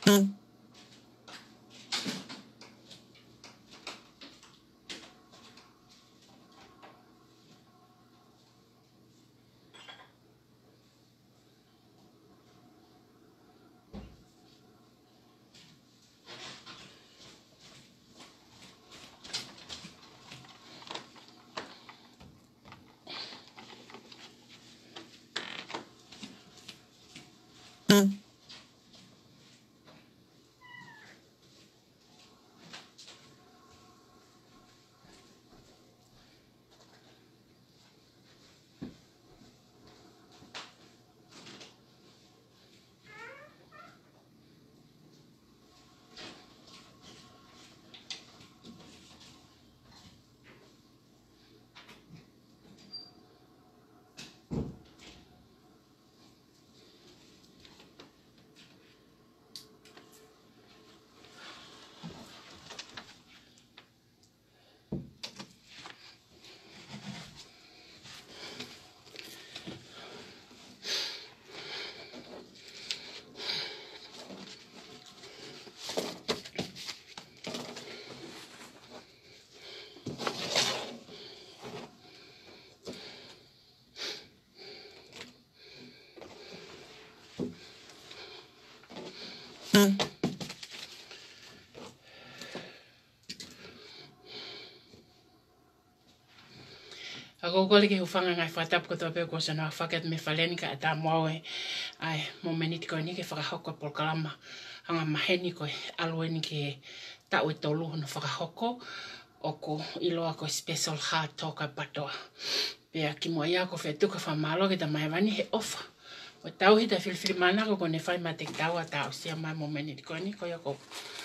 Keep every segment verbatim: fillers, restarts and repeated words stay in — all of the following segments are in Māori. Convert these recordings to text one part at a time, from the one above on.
Ako ko lagi hufanga ngai whatap ko tope ko sana whaket me whaleni ka ata moe ai mo meniti ko ni ke whakahoko por kalama hanga maheni ko alweni ke tau e tolu no whakahoko o ko ilo ako special heart toka patoa. Pea ki mo ia ko whetuka whamalo ke ta mai wani he ofa. O tau hita whilwhiri mana ko ne whai matek tau a tau sia mai mo meniti ko ni ko ia ko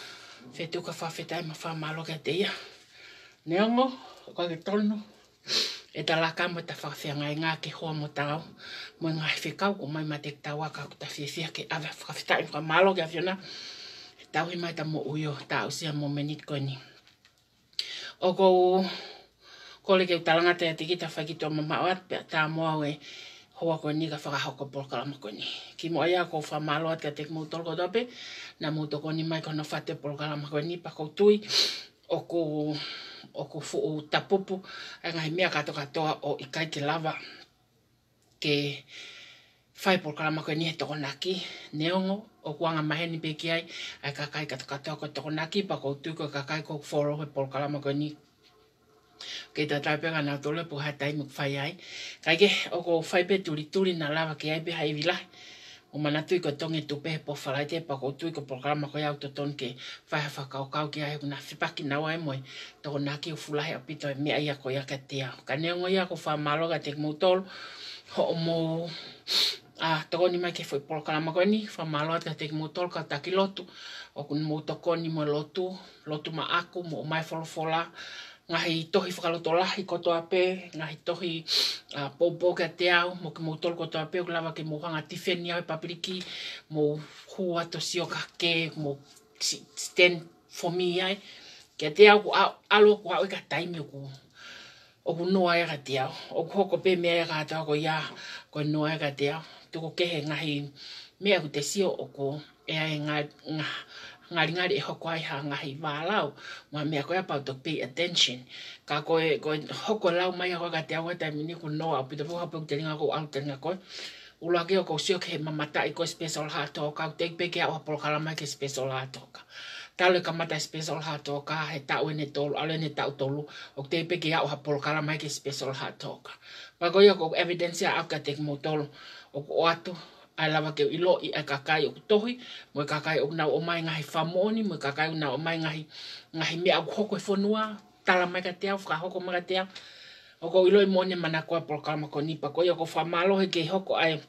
whetuka whawhetai ma whamalo ke te ia. Neongo ko ke tonu. E talaka mo ta whawhianga i ngā ke hoa mo tau. Mo ngā whikau ko mai matek tau aka ko ta whiwhia ke awe whawhitai mga malo ke awhiona. E tau hi mai ta mo uio tau sia mo menit koe ni. O ko kole ke utalanga te ati ki ta whakitoa mamawat pe ta mo au e hoa koe ni ka whakahoko polkalama koe ni. Ki mo aia ko whamalo at ka tek mūtol ko tope. Na mūto ko ni mai kono whate polkalama koe ni pa koutui. O ko o ko fu tapupu ai ngai mea kato katoa o ikai ke lava ke fai por kalama ko ni he toko naki neongo o kuanga maheni pe ki ai ai kakai kato katoa ko toko naki pa ko tu ko kakai ko foro he por kalama ko ni ke ta tai penga na tole po ha tai muk fai ai kai ke o ko fai pe tuli tuli na lava ke ai pe hai vila o mana tui ko tonge tupe po whalaite pa ko tui ko programa ko iau to ton ke whai hawha kau kau ki ai kuna whipaki na wai moe toko nā ki u fulahi a pito e mea ia ko ia ka te au. Ka neongo ia ko whamalo ka te mutol ho o mo a toko ni mai ke whai programa ko ni whamalo ka te mutol ka taki lotu o kun mutoko ni mo lotu lotu ma aku mo mai wholofola ngahi tohi whakalotolahi koto ape, ngahi tohi uh, popo ka te au, mo ke moutol koto ape, o lawa ke mohanga tifeni au e papiriki, mo hua to sio ka ke, mo stand for me ai, ke te au ku alo ku au e ka taimi o ku, o ku noa e ka te au, o ku hoko pe mea e ka te au ko ia, ko noa e ka te au, tuko kehe ngahi mea ku te sio o ku, e ai ngā, ngā, ngari ngari e hoko ai ha ngahi wālau, ma mea koe apau to pay attention. Ka koe, koe hoko lau mai a koe ka te awa tai mini ku noa, pita puha pau te ringa ko au te ringa koe. Ula ke o ko sio ke he mamata i koe special heart toka, te pe ke au hapolo kalamai ke special heart toka. Talo ka mata special heart toka, he tau e ne tolu, alo ne tau tolu, o te pe ke au hapolo kalamai ke special heart toka. Pa koe o ko evidence a au ka te mo tolu, o ko atu, ai lava ke ilo i ai kakai o tohi, mo kakai o nau o mai ngahi whamoni, mo kakai o nau o mai ngahi, ngahi mea au hoko e whanua, tala mai ka te au, whaka hoko mai ka te au. O ko ilo i mone mana koe polkalama ko nipa koe, o ko whamalo he ke hoko ai,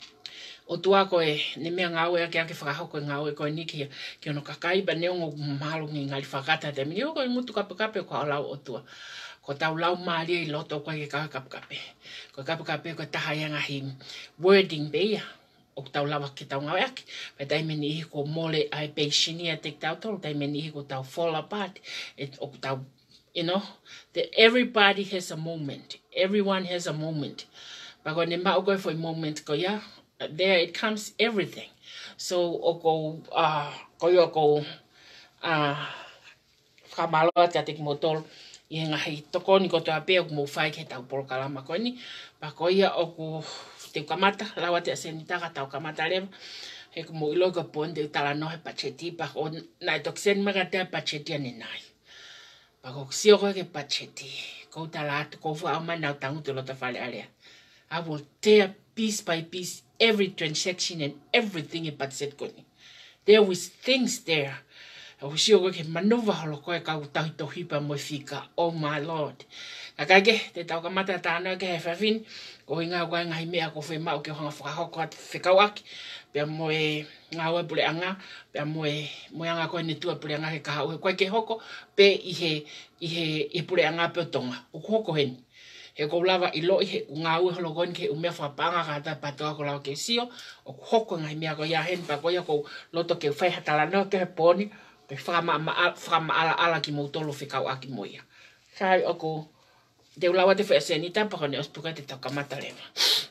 o tua koe, ne mea ngau e ake ake whaka hoko e ngau e koe niki, ki ono kakai ba neongo malo ngi ngali whakata te mini, o koe ngutu kape kape ko alau o tua. Ko tau lau maari i loto koe ke kape kape. Ko kape kape ko tahaya ngahi wording beia. O tau lawa ki tau ngau ake. Pe tai meni ihi ko mole ai peishini a tek tau tolu. Tai meni ihi ko tau fall apart. Et, o tau, you know, that everybody has a moment. Everyone has a moment. Pa ko ne mao koe foi moment ko ya, there it comes everything. So o ko ah ko yo ko ah whamaloa te ate ki motolo i ngahi toko ni ko te apea ku mo whai ke tau polo kalama koe ni. Pa ko ia o ku te kamata, lawa te asenitaka tau kamata lewa. He ku mo ilo ka pon te utala no he pacheti pa ko nai toksen maga te pacheti ane nai. Pa ko sio koe ke pacheti. Ko utala atu ko wha au mai nau tangu te lota whale alea. I will tear piece by piece every transaction and everything in pachet koe ni. There was things there. O sio ko ke manuva holo koe ka utahi tohipa mo fika. Oh my Lord. Ka kage, te tau ka mata tāna ke he whawhin. Ko inga koe ngahi mea ko whi mau ke honga whakahoko at whikau aki. Pea mo e ngā ue pule anga. Pea mo e mo anga koe ne tua pule anga he kaha ue koe ke hoko. Pe i he, i he, i pule anga pe o tonga. O hoko heni. He ko lava i loi he ngā ue holo koe ke umea whapanga ka ta patoa ko lau ke sio. O hoko ngahi mea ko ia hen pa ko ia ko loto ke whai hatala no ke he poni. Pe whama ala ala ki mo tolo whikau aki moia. Sai o ko te ulawa te whea senita pa kone ospuka te tau kamata lewa.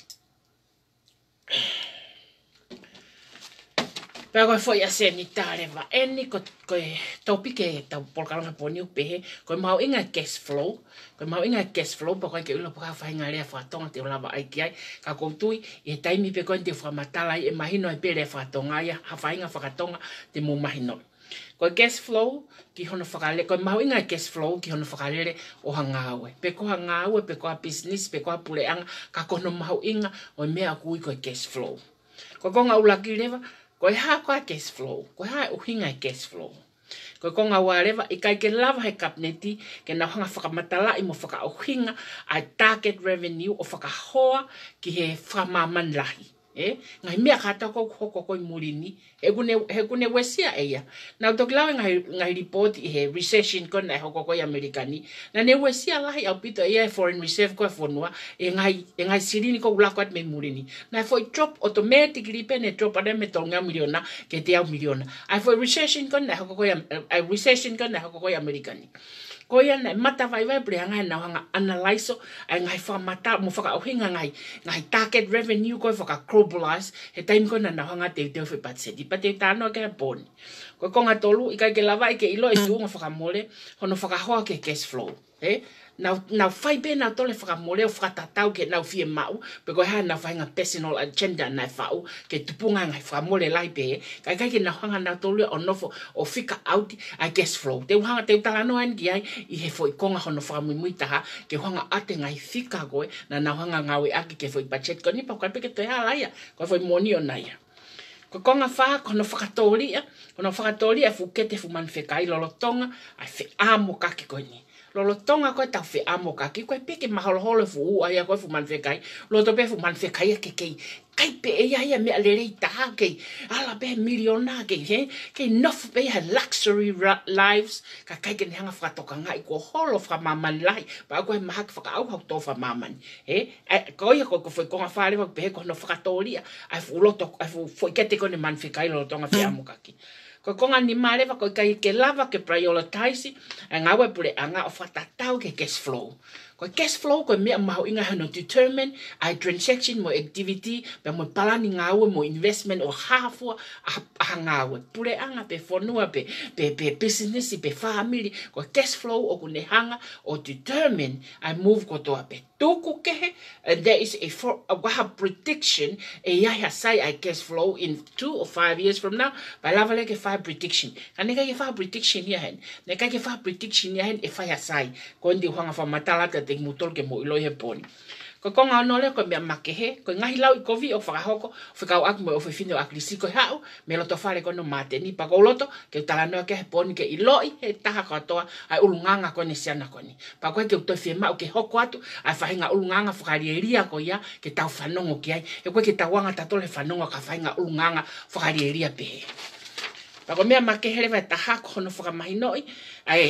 Pea koe fwoi a senita lewa. Eni ko koe topike tau polkalanga poni upehe. Koe mau inga cash flow. Koe mau inga cash flow pa koe ke ulo puka whainga lea whatonga te ulawa aiki ai. Ka koutui i he taimi pe koe te whamatala i e mahino e pe lea whatonga ia. Ha whainga whakatonga te mo mahino. Ko gas flow ki hono whakale, ko mahu inga gas flow ki hono whakalere o hangawe. Pe ko hangawe, pe ko business, pe ko puleanga, ka kono mahu inga o mea kui ko gas flow. Ko konga ulaki lewa, ko ha ko gas flow, ko ha uhinga gas flow. Ko konga walewa, i kai ke lava he kapneti, ke na hanga whakamatala i mo whaka uhinga, ai target revenue o whakahoa ki he whamaman lahi. Eh, ngai mea kata ko hoko ko murini he kune he kune wesia eia na to klawe ngai ngai report he recession kon na hoko ko amerikani na ne wesia lahi au pito eia foreign reserve ko fonua e ngai e ngai sirini ko ula ko me murini na foi drop automatically pene drop ade me tonga miliona ke te au miliona ai foi recession kon na hoko ko ai recession kon na hoko ko amerikani ko ia na mata vai vai pre ngai na hanga analyze ai ngai fa mata mo fa ohinga ngai ngai target revenue ko fa globalize he time ko na na hanga te te fe patse di pate tano ke bon ko konga tolu i ka ke lava i ke ilo i tu nga fa mole hono fa ho ke cash flow eh na na fai be na tole fa mole o fa tatau ke na fie mau pe ko ha na fa nga personal agenda na fa o ke tupunga ngai fa mole lai be ka ka ke na hanga na tolu o no o fika out I cash flow te hanga te tala no an gi ai i he foi konga hono fa mu muita ha ke hanga ate ngai fika go na na hanga ngawe aki ke foi budget ko ni pa ka pe ke te hala ya ko foi moni o na ya ko konga fa kono whakatoria kono whakatoria fu kete fu man whekai lolo tonga ai whe amo kake ko ni lolo tonga koe tau whe amo kake koe peke maholoholo fu u aia koe fu man whekai lolo tope fu man whekai ke kei kai pe e ia mea lerei taha kei ala pe miliona kei he kei nofu pe ha luxury lives ka kai ke hanga whakatoka ngai ko holo whamaman lai pa koe mahaki whakaau hau tō whamaman he ko ia koe ko whai konga whare wak pehe kono whakatoria ai fu loto ai fu whaikete kone man whekai lolo tonga whe amo kake ko konga ni malewa ko kai ke lava ke prioritize a ngawe pule anga o whatatau ke cash flow ko cash flow ko mea maho inga hano determine ai transaction mo activity pe mo palani ngawe mo investment o hafua a ngawe pule anga pe fonua pe pe pe business pe family ko cash flow o kune hanga o determine I move ko to pe tuku kehe and there is a for a waha prediction e ya sai I cash flow in two or five years from now by lava like five prediction kaneka ke five prediction ya hen neka ke five prediction ya hen e fa ya sai ko ndi hanga fa matala te mutol ke mo ilo he poni ko konga no le ko me makehe ko ngahi lau i kovi o whakahoko whakau ak mo o whiwhine o aklisi ko hau me loto whare ko no mate ni pa ko loto ke talanoa ke he poni ke iloi he taha katoa ai ulunganga ko ne siana ko ni pa koe ke uto whima o ke hoko atu ai whahinga ulunganga whakarieria ko ia ke tau whanongo ki ai e koe ke tauanga tatole whanongo ka whahinga ulunganga whakarieria pehe pa ko mea makehe lewa taha ko hono whakamahinoi ai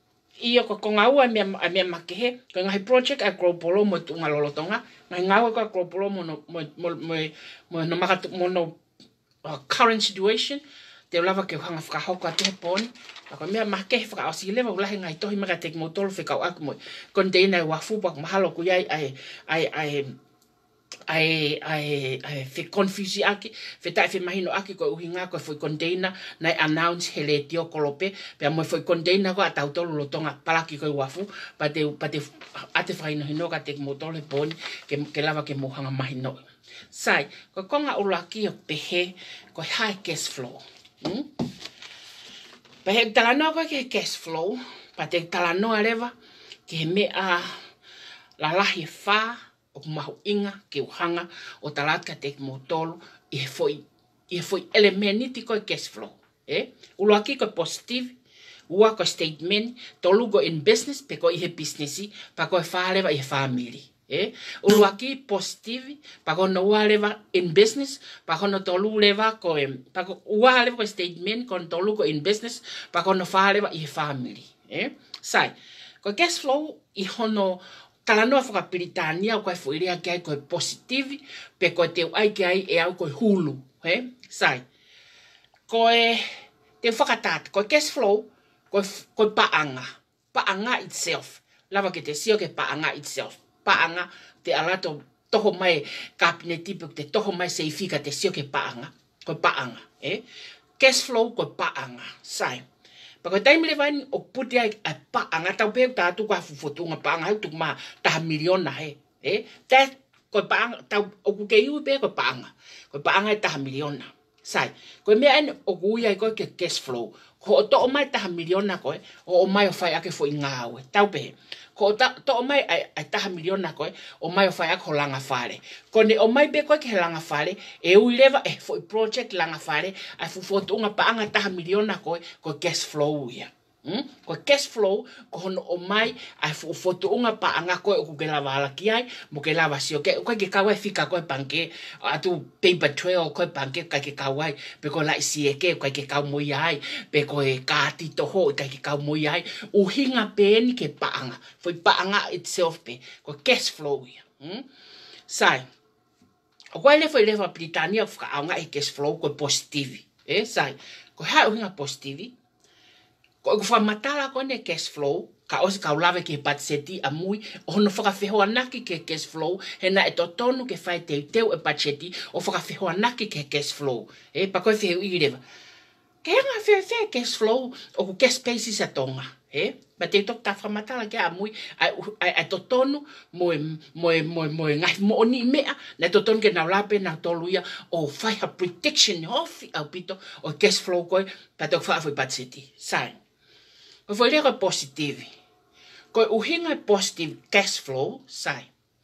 iyo ko konga ua me me makehe ko ngai project a global mo tunga lolotonga ngai ngawe ko global mo no mo mo mo no maka mo no current situation te lava ke hanga fra hoka te pon ko me makehe fra o sile va ula ngai tohi maka tek motor fe ka ak mo container wa fu pak mahalo ku ai ai ai ai ai ai ai fe confuse aki fe tai fe mahino aki ko uhinga ko foi container na announce hele tio kolope pe mo foi container ko ata tolo lo tonga palaki ko wafu pa te pa te ate faino hino ka te motole poni ke ke lava ke mohanga mahino sai ko konga ulaki o pehe ko high cash flow hm pehe talano ko ke cash flow pa te talano areva ke me a la lahi fa o mahu inga ke uhanga o talaka te motolo e foi e foi elementi ko cash flow eh ulo aki ko positive ua ko statement to lugo in business pe ko ihe businessi pa ko fale va e family eh ulo aki positive pa ko no leva in business pa ko no to lu leva ko pa ko ua leva ko statement kon to lugo in business pa ko no fale va e family eh sai ko cash flow i hono tala noa whakapilitania o kai whuirea ki ai koe positive, pe koe te ai ki ai e au koe hulu. He? Sai. Koe te whakatata, koe cash flow, koe, koe paanga. Paanga itself. Lava ke te sio ke paanga itself. Paanga te alato toho mai kabineti, pe te toho mai seifika te sio ke paanga. Koe paanga. Eh? Cash flow koe paanga. Sai. Pa koe taimile vaini o puti ai a paanga tau peo tātu kua fufotunga paanga hau tuk maa taha miliona he. Eh? Tā koe paanga tau o kuke iu peo koe paanga. Koe paanga e taha miliona. Sai. Koe mea ene o kuia i koe ke cash flow. Ko o to o mai taha miliona koe o o mai o whai ake fo i ngā aue. Tau pehe. Ko to o mai ai taha miliona koe o mai o whai ake ho langa whare. Ko ne o mai be koe ke he langa whare e ui lewa e fo i project langa whare ai fufotunga paanga taha miliona koe koe cash flow ia. Hmm? Ko cash flow ko hono o mai ai foto unga pa anga ko o ke lava ala ki ai mo ke lava sio ke ko ke kawa fika ko panke atu paper trail ko panke ka ke kawa pe ko la si e ke ko ke kawa mo ai pe ko e ka ti to ho ka ke kawa mo ai u hinga pe ni ke pa anga foi pa anga itself pe ko cash flow ia. Hmm? Sai o ko le foi le fa Britania fka anga e cash flow ko positive eh sai ko ha u hinga positive ko ko fa matala ko ne cash flow ka o se ka lave ke patseti a mui o no fa feho anaki ke cash flow he na e totonu ke fai te teu e patseti o fa feho anaki ke cash flow e pa ko fe i leva ke nga fe fe cash flow o ko cash spaces atonga e ba te tok ta fa matala ke a mui ai ai totonu mo mo mo mo ngai mo ni mea na totonu ke na lape na toluia o fai ha protection of au pito o cash flow ko pa tok fa fa patseti sai. Ko foi lera positive. Ko uhinga positive cash flow sai.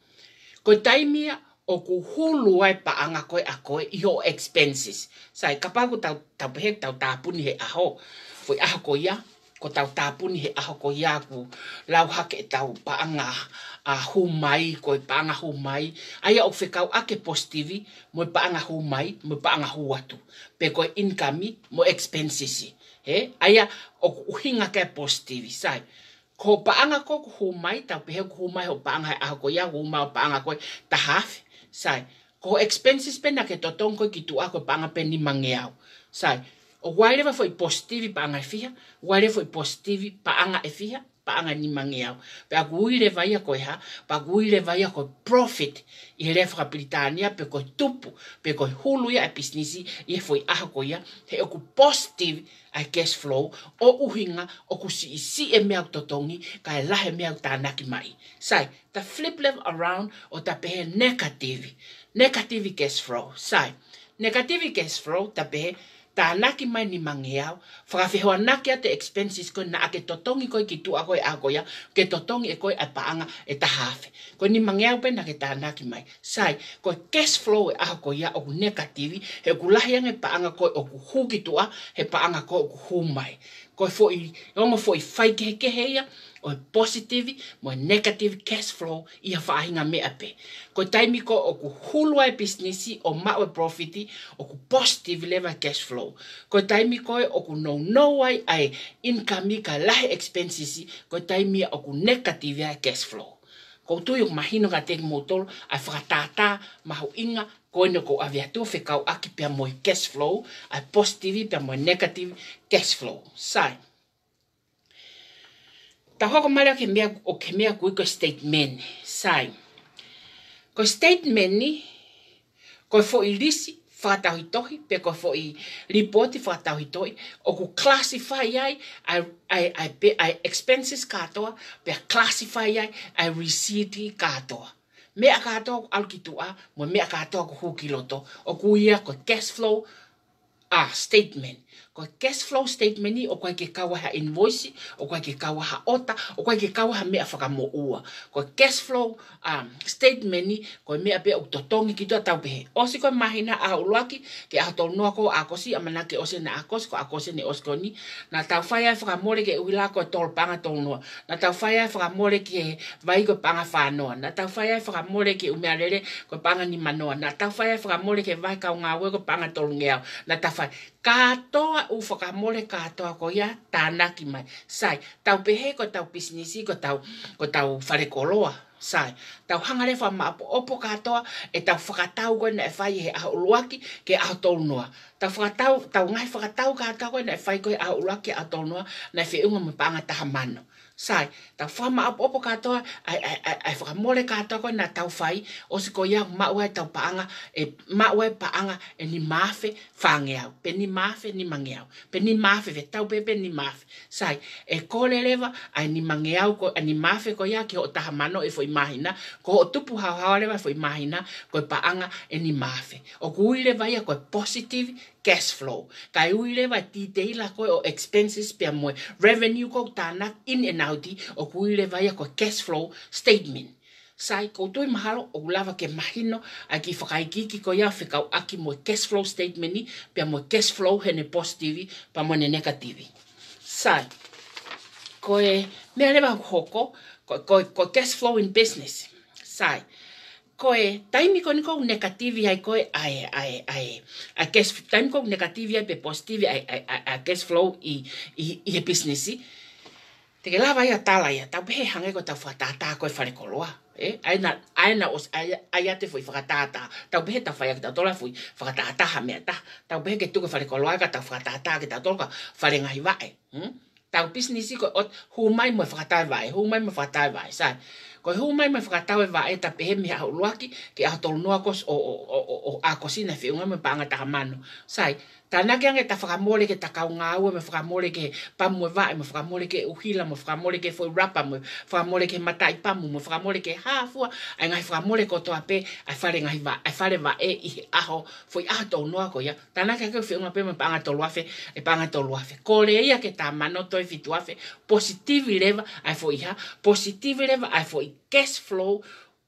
Ko taimia o ku hulu ai pa anga koe a koe i ho expenses. Sai kapaku tau tau pehe tau tapuni he aho. Foi aho ko ia. Ko tau tapuni he aho ko ia ku lau hake tau pa anga a humai ko pa anga humai. Aya o whekau ake positive mo pa anga humai mo pa anga huatu. Pe ko income mo expenses. He aya o uhinga ke positive sai ko paanga ko humai ta pe ko humai ho paanga a ko ya huma paanga ko ta half sai ko expenses pena ke totong ko ki tu ako paanga pe ni mangeau sai o whatever foi positive paanga fia whatever foi positive paanga e fia paanga ni mangeau pe aguile vai ko ha pa aguile vai ko profit i refra Britania pe ko tupu pe ko hulu ya business i foi a ko ya he o positive a cash flow o uhinga o ku si si e mea totongi ka e lahe mea tānaki mai. Sai, ta flip level around o ta pehe negative. Negative cash flow. Sai, negative cash flow ta pehe tānaki mai ni mangeau. Whakawhihoa naki a te expenses ko na ake totongi koe ki tu a koe a koea. Ke totongi e koe a paanga e tahafe. Ko ni mangeau pe na ke tānaki mai. Sai, ko cash flow e a koea o ku negative. He ku lahiang e paanga koe o ku huki tua. He paanga koe o ku humai. Ko foi, ongo foi fai ke ke heia. O positive mo negative cash flow i a whahinga mea pe. Ko taimi ko o ku hulu ai businessi o maue profiti o ku positive level cash flow. Ko taimi ko o ku no no ai ai income ka lahe expenses ko taimi o ku negative ai cash flow. Ko tui o mahino ka te motol ai whakatata mahu inga ko ino ko aviatu whekau aki pia mo cash flow ai positive pia mo negative cash flow. Sai. Ta hoko mara ke mea o ke mea kui ko statement sai Ko statement ni, ko fo i lisi, whakatauhitohi, pe ko fo i reporti whakatauhitohi, o ku classify ai, ai, ai, ai, pe, ai expenses katoa, pe classify ai, ai receipt katoa. Mea katoa au ki tua, mo mea katoa ko huki loto, o ku ia ko cash flow ah, statement. Ko cash flow statement ni o koe ke kawa ha invoice, o koe ke kawa ha ota, o koe ke kawa ha mea whakamo ua. Ko cash flow um, statement ni ko mea pe o totongi ki tua tau pehe. Osi koe mahina a uluaki ke a tolu noa ko a kosi amana ke ose na a kosi ko a kosi ne osko ni. Na tau whai ai whakamore ke uila ko tolu panga tolu noa. Na tau whai ai whakamore ke vai ko panga whanoa. Na tau whai ai whakamore ke umearere ko panga ni manoa. Na tau whai ai whakamore ke vai kau ngawe ko panga tolu ngeau. Na tau whai katoa u whakamore katoa ko ia tānaki mai. Sai, tau pehe ko tau businessi ko tau, ko tau wharekoloa. Sai, tau hangare wha maapo opo katoa e tau whakatau koe na e whai he aho uluaki ke aho tolu noa. Tau whakatau, tau ngai whakatau katoa koe na e whai koe aho uluaki aho tolu noa na e whiunga me panga taha mano. Sai, tau wha maapo opo katoa ai, ai, ai, ai whakamore katoa koe na tau whai o si ko ia maua e tau paanga e maua e paanga e ni mafe whangeau. Pe ni mafe ni mangeau. Pe ni mafe ve tau pepe ni mafe. Sai, e kore lewa ai ni mangeau ko ni mafe ko ia ki o taha mano e foi mahina. Ko o tupu hao hao lewa foi mahina ko e paanga e ni mafe. O kui lewa ia ko e positive cash flow. Kai ui lewa ti te ila ko o expenses pia moe. Revenue ko tāna in and out o kui lewa ia ko cash flow statement. Sai, koutou mahalo o lava ke mahino a ki whakaikiki ko ia whikau aki mo cash flow statement ni pia mo cash flow hene positive pa mo ne negative. Sai, ko e mea lewa hoko ko, ko, ko cash flow in business. Sai, ko e taimi ko niko negative ai ko e ai ai ai a cash taimi ko negative ai pe positive ai ai a cash flow i i i business. Te ke lava ia tala ia tau pehe hange ko tau whatata ko e wharekoloa. Eh, aina aina os ai ai te foi whakatata. Tau pehe tau whai ta tola foi whakatata ha mea ta. Tau pehe ke tuku wharekoloa ka tau whakatata ke tau tola wharengahi wae. Hmm? Tau business ko ot humai mo whakatai wae, humai mo whakatai wae. Sai. Ko humai mo whakatai wae ta pehe mi ha uluaki ke a tolu noa kos o o o o a kosina whiunga me panga ta mano. Sai. Tāna ke ange ta whakamore ke ta kaunga ua me whakamore ke pamu e wae, me whakamore ke uhila, me whakamore ke foi rapa, me whakamore ke matai pamu, me whakamore ke hāfua, ai ngai whakamore ko toa pe, ai whare ngai wa, ai whare wa e i aho, foi aho tau noa ko ia. Tāna ke ange whiunga pe me panga tolu afe, e panga tolu afe. Kore ia ke tā mano toi fitu afe, positive lewa, ai foi ha, positive lewa, ai foi cash flow,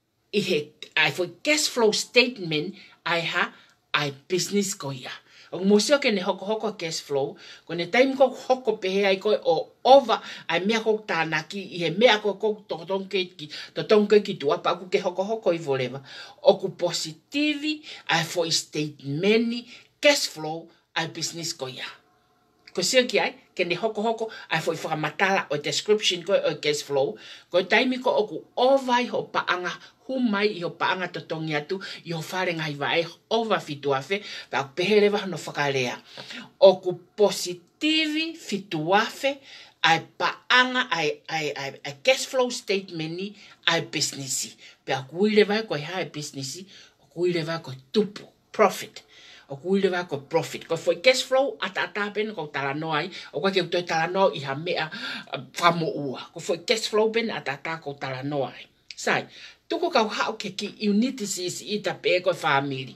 i he, ai foi cash flow statement, ai ha, ai business ko ia. O museo ke ne hoko hoko cash flow, ko ne time ko hoko pehe ai ko o over ai mea ko tānaki i he mea ko ko totonke ki totonke ki tua pa ku ke hoko hoko i voleva. O ku positive ai foi statement cash flow ai business ko ia. Ko sia ki ai ke ne hoko hoko ai foi whakamatala o description ko o cash flow, ko time ko o ku over i ho paanga humai i ho paanga totongi atu i ho whare ngai wae over fitu afe pa pehere wa no whakarea. O ku positive fitu afe ai paanga ai, ai, ai, ai cash flow statement ni ai businessi. Pa kuile vai ko hai businessi, o kuile vai ko tupu, profit. O kuile vai ko profit. Ko foi cash flow ata ata pen ko tala noai, o ko ke utoi tala no i ha mea whamo ua. Ko foi cash flow pen ata ata ko tala noai. Sai, tuko kau hao ke ki unities i ta pe ko family.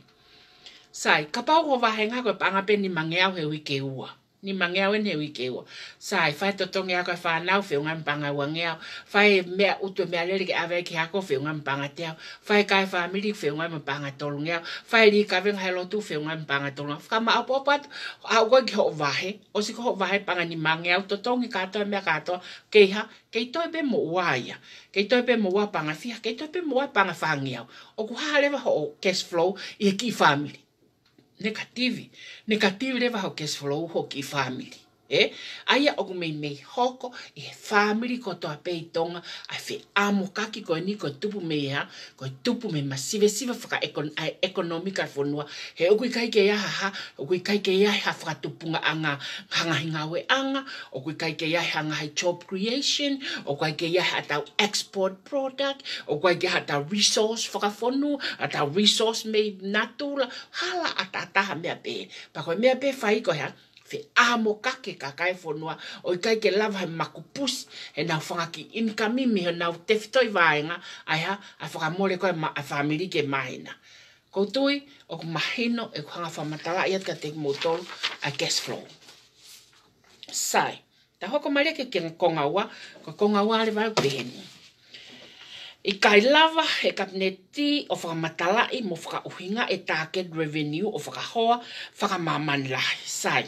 Sai, ka pau ko wahenga ko panga pe ni mangeau he wike ua. Ni mangeau en he wike ua. Sai, fai totongi ako e whanau whiunga mpanga wangeau. Fai mea utu mea lere ke awe ki hako whiunga mpanga teau. Fai kai family whiunga mpanga tolu ngeau. Fai li ka venga helotu whiunga mpanga tolu ngeau. Kama au popat, au koe ki ho wahe. O si ko ho wahe panga ni mangeau. Totongi katoa mea katoa. Keiha, kei toi pe mo uaia. Kei toi pe mo ua panga fia. Kei toi pe mo ua panga whangeau. O ku halewa ho cash flow i he ki family. Negative. Negative lewa ho cash flow ho ki family. E, aia o me me hoko e family ko to pe tonga a fe amo kaki ko ni ko tupu me ha ko tupu me masive siva faka ekon economic fonua he o kai ke ya ha o kai ke ya ha faka tupunga anga hanga hinga we anga o kai ke ya hanga hai job creation o kai ke ya ha ta export product o kai ke ha ta resource faka fonu ata resource me natula hala ata ta me pe pa ko me pe fai ko ha fe amo kake kakai fonua o kai ke lava he makupus e na fanga ki income mi na tefitoi vaenga ai ha a fanga mole ko ma a family ke mahina ko tui o mahino e hanga fa matala ia ka te motor a cash flow sai ta hoko mare ke ke konga wa ko konga wa le va beni i kai lava e kapneti o fanga matala i mo fanga uhinga e target revenue o fanga hoa fanga maman lai sai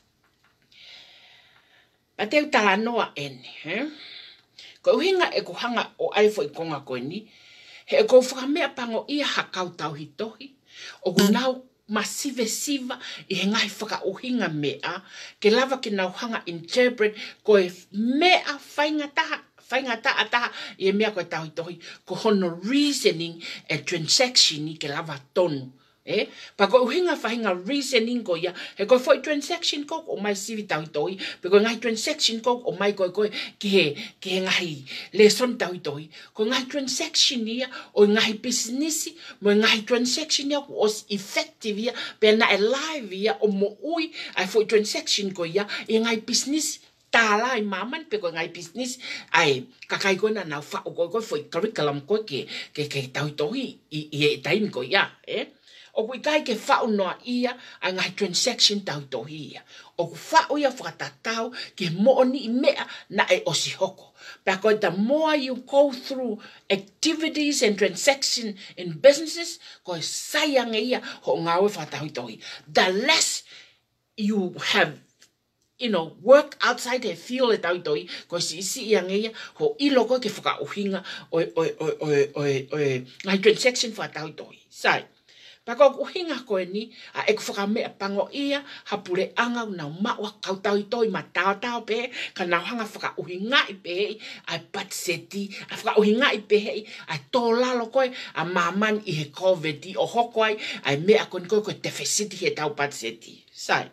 pa te utala noa ene, he? Ko uhinga e ko hanga o aifo i konga koe ni, he e ko whakamea pango ia hakau tau hitohi, o ku nau masive siva i he ngai whaka uhinga mea, ke lava ke nau hanga interpret koe mea whainga taha, whainga taha taha i e mea koe tau hitohi, ko hono reasoning e transaction ni ke lava tonu. Eh, pa ko uhinga fahinga reasoning ko ya he ko foi transaction ko o mai sivi tau toi pe ko ngai transaction ko o mai ko ko ke ke ngai lesson tau toi ko ngai transaction ya o ngai business mo ngai transaction ya o effective ya pe na alive ya o mo ui ai foi transaction ko ya e ngai business tala i maman pe ko ngai business ai kakai ko na na fa ko ko foi curriculum ko ke ke ke tau toi i i tain ko ya eh o kui kai ke whao noa ia a ngai transaction tau tohi ia. O ku whao ia whakatatau ke mooni i mea na e osi hoko. Pea koe the more you go through activities and transaction in businesses, koe sayang ia ho ngawe whakatahui tohi. The less you have you know, work outside the field e tau toi, ko si isi ia ngeia, ho ilo koe ke whakauhinga o o o o o o ngai transaction whakatau toi. Sai. Pako ku hinga koe ni, a e ku whakamea pango ia, hapure anga unau maua kautau i toi ma tau tau pe, ka nau hanga whakauhinga i pe, a patseti, a whakauhinga i pe, a tō lalo koe, a maman i he COVID o hokoai, a mea koe koe koe te whesiti he tau patseti. Sai.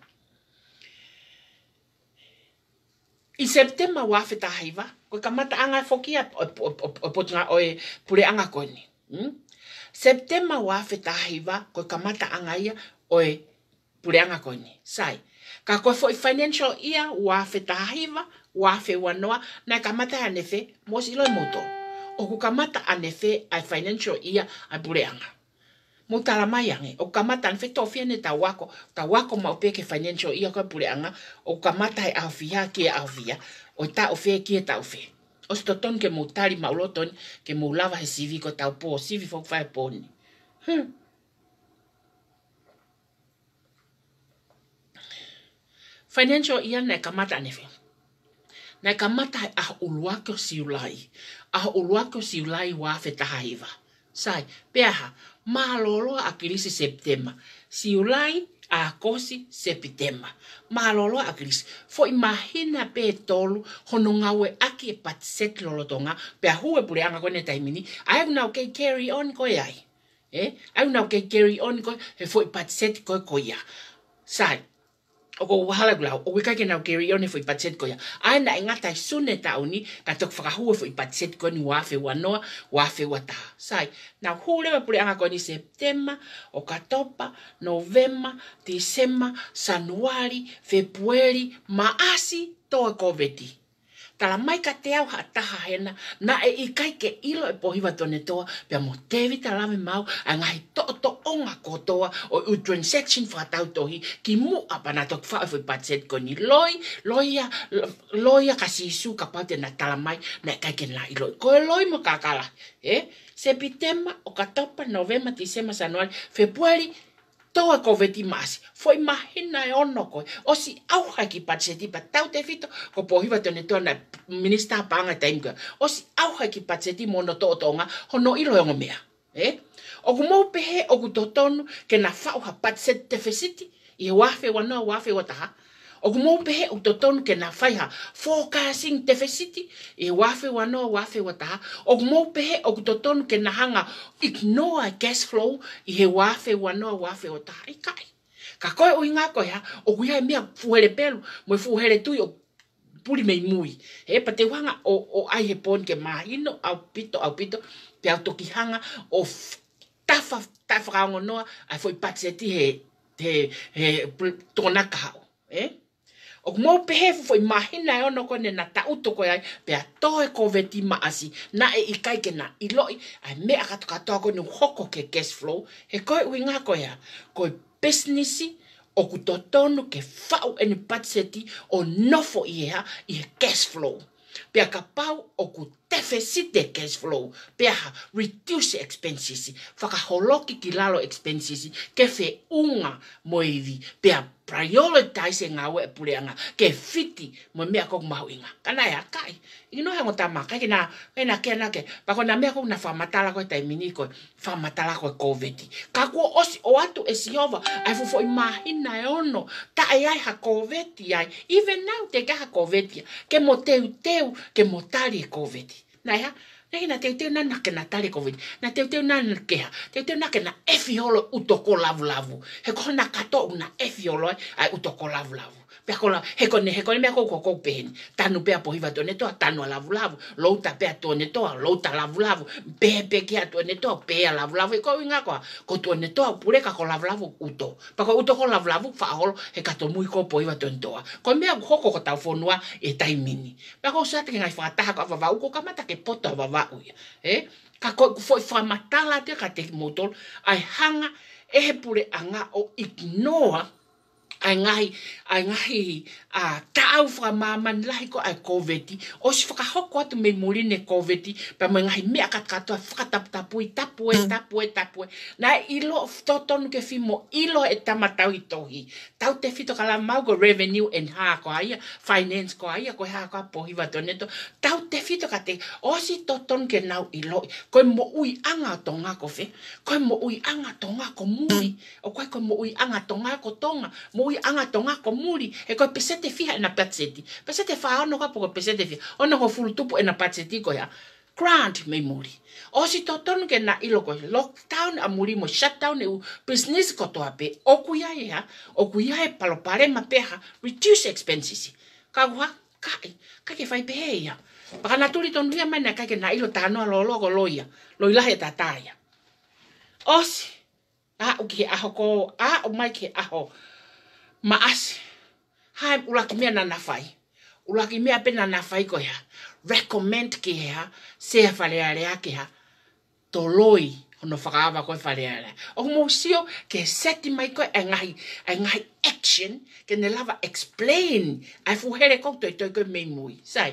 I September wafe tahaiva, koe ka mata anga fokia o potunga oe pure anga koe ni. Hmm? September wafe tahiva ko kamata angaia oe pureanga koni. Sai. Ka koe foi financial year wafe tahiva, wafe wanoa, na kamata anefe, mosi iloi moto. O ku kamata anefe ai financial year ai pureanga. Mo tala mai ange, o kamata anefe tofia ne ta wako, ta wako maupe ke financial year ko pureanga, o kamata ai awhia kia awhia, o ta ofe kia ta ofe. O si toton ke mou tari mauloton ke mou lava he sivi ko tau po, sivi fok whae poni. Hmm. Financial year na kamata anefe. Na kamata hai ah uluake o siulai. Ah uluake o siulai wafe tahaiva. Sai, peaha, malolo a kilisi September. Siulai a kosi September. Malolo a kilisi. Fo imahina pe tolu, hono ngawe aki e patset lolotonga, pea hue pure anga kone taimini, ai unau kei carry on koe ai. Eh? Ai unau kei carry on koe, he fo ipatset koe koe ia. Sai, oko wahala gulau, o wika ke nau carry on e fo ipatset koe ia. Ai na ingatai sune tauni, ka tok whakahua fo ipatset koe ni wafe wanoa, wafe wataha. Sai, nau hulewa pure anga koe ni September, Oktoba, November, December, Januari, Februari, Maasi, toa COVID. Tala mai ka te au ha taha hena, na e i kai ke ilo e pohiwa tone toa, pia mo tevi talame mau, a ngai to to onga kotoa, o u transaction whakatau tohi, ki mu apa na tok wha fui patset ko ni loi, loia, loia kasi isu ka paute na tala mai, na e kai ke na ilo. Ko e loi mo kakala, eh? September, Oktoba, November, December, Januari, Februari, toa koveti masi. Foi mahina e ono koe. O si auha ki patseti pa tau te fito. Ko pohiwa tone toa na minister panga taimka. O si auha ki patseti mono to tonga. Hono ilo e ngomea. Eh? O ku mou pehe o ku totonu ke na whauha patset te fesiti. I wafe wanoa wafe wataha. O mo pehe o to tonu ke na fai ha forecasting deficit e wafe wano wafe wata. O mo pehe o to tonu ke na hanga ignore gas flow i he wafe wano wafe wata. I kai. Ka koe o inga koe ha o kuia mea fuhere pelu mo fuhere tui o puri mei mui. E pa te wanga o o ai he pon ke mahino au pito au pito pe au toki hanga o tafa tafa kaongo noa ai foi patseti he he he tona kao. Eh? O mo pehe foi mahina e ono kone na tauto koe ai pe a toe koveti maasi na e ikai ke na iloi ai mea kato katoa kone hoko ke cash flow he koe uinga koe ha koe businessi o kutotonu ke fau eni patseti o nofo i ha i he cash flow. Pea ka pau o ku deficit cash flow. Pea ha reduce expenses. Whaka holoki ki lalo expenses ke fe unga moivi. Pea prioritize ngā we pureanga ke fiti mo mea kong mahu inga. Kana ya kai. Ino hango tama kai kina kina kena ke. Pako na mea kong na whamatala koe tai mini koe. Whamatala koe COVID. Ka kua osi o atu e siova. Ai fufo i mahina e ono. Ta ai ai ha COVID ai. Even now te ka ha COVID. Ke mo teu teu ke mo tari COVID. Nai ha. Nei na teu teu na nake na tari COVID. Na teu teu na nake ha. Teu teu nake na efi holo utoko lavu lavu. He ko na kato una efi holo ai utoko lavu lavu. Pea kola, he kone, he kone mea kou kou peheni. Tanu pea pohiva tone toa, tanu a lavu lavu. Louta pea tone toa, louta lavu lavu. Pehe pekea tone toa, pea lavu lavu. E kou inga koa, ko tone toa, pureka ko lavu lavu uto. Pako uto ko lavu lavu, whaaholo, he kato mui kou pohiva tone toa. Ko mea hoko ko tau whonua e taimini. Pea kou sate ke ngai whakataha ko avavau, ko kamata ke poto avavau ia. Eh? Ka kou foi whamatala te ka te motol, ai hanga ehe pure anga o ignore ai ngai ai ngai a tau fra mama lai ko ai COVID o si faka hoko atu me muline COVID pa me ngai me akatato faka tap tapu tapu tapu tapu na ilo toton ke fimo ilo e tamatau itohi tau te fito kala mau go revenue and ha ko ai finance ko ai ko ha ko po hiva toneto tau te fito kate o si toton ke nau ilo ko mo ui anga tonga ko fe ko mo ui anga tonga ko muri o ko ko mo ui anga tonga ko tonga mo anga tonga ko muri e ko pesete fiha na patseti pesete fa ono ka po pesete fiha ono ko full tupu e na patseti ko ya grant me muri o si toton ke na ilo ko lockdown a muri mo shutdown e business ko to ape o kuya ya o kuya e palo pare ma peha reduce expenses ka wa kai ka ke fai pe ya pa na tuli ton ria mana ka ke na ilo tano lo lo ko loia lo ila he tataya o si a o ki a ko a o mai ke a ho maas hai ulaki mea na nafai ulaki mea pe na nafai ko ya recommend ke ya se faleare ke ya toloi ono whakaava ko faleare o mo sio ke seti mai ko engai engai action ke ne lava explain ai fu here ko to to ko me mui sai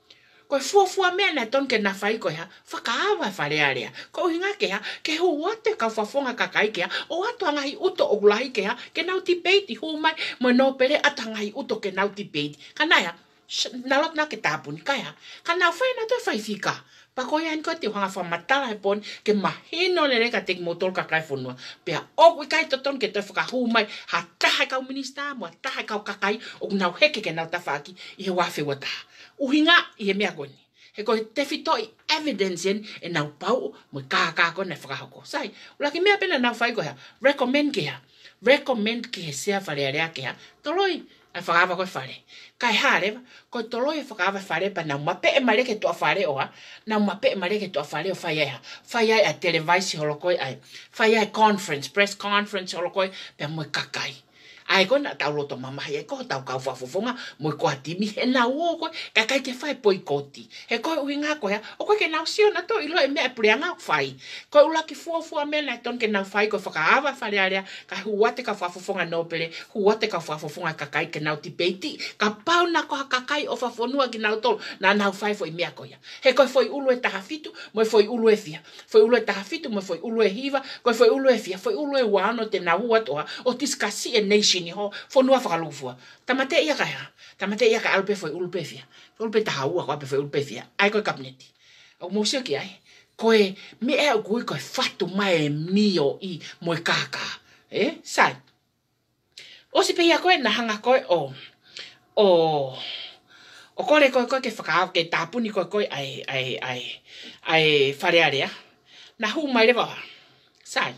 ko fuafua mea na ton ke na fai ko ya whakaava wharearea. Ko hinga ke ha, ke hu wate ka whafonga kakai ke ha, o atu angahi uto o gulahi ke ha, ke nau ti peiti hu mai, mo no pere atangahi uto ke nau ti peiti. Ka nai ha, nalot na ke tapuni kai ha, ka nau whai na to whai fika. Pa ko yan ko te hanga whamatala he pon, ke mahino le reka te motol kakai whonua. Pea o kui kai toton ke te whakahu mai, ha taha kau minista, mo taha kau kakai, o nau heke ke nau tawhaki, i he wafe wataha. Uhinga i he mea koni. He ko te fito i evidence en e nau pau mo ka ka ko na whakahoko. Sai, ulaki mea pena nau whai ko hea. Recommend ke hea. Recommend ke he sea wharearea ke hea. Toloi a whakawa koe whare. Kai harewa, ko toloi a whakawa whare pa nau mape e mareke toa whare oa. Nau mape e mareke toa whare o whai ai ha. Whai ai a televaisi holokoi ai. Whai ai conference, press conference holokoi pe mo kakai. Ai ko na tau loto mama he ko tau kau fafofonga mo ko atimi he na wo ko ka kai te fai poi koti he ko uinga ko ya o ko ke na sio na to ilo e me prianga fai ko ula ki fo fo me na ton ke na fai ko faka ava fare area ka huate ka fafofonga no pele huate ka fafofonga ka kai ke na ti peiti ka pau na ko ka kai o fafonua ki na to na na fai foi me ko ya he ko foi ulu e tahafitu mo foi ulu e fia foi ulu e tahafitu mo foi ulu e hiva ko foi ulu e fia foi ulu e wano te na huat o tiskasi e nation ni ho fo nua whakalufua. Tamate ia kai ha. Tamate ia kai alpe foi ulpe fia. Ulpe tahaua ko ape foi ulpe fia. Ai koe kapneti. O mousio ki ai. Koe me e au kui koe fatu mai mio i moe kaka. Eh? Sai. O si pe ia koe na hanga koe o. o o kore koe koe ke whakaau ke tāpuni koe koe ai ai ai ai wharearea. Na hu mai lewa. Sai.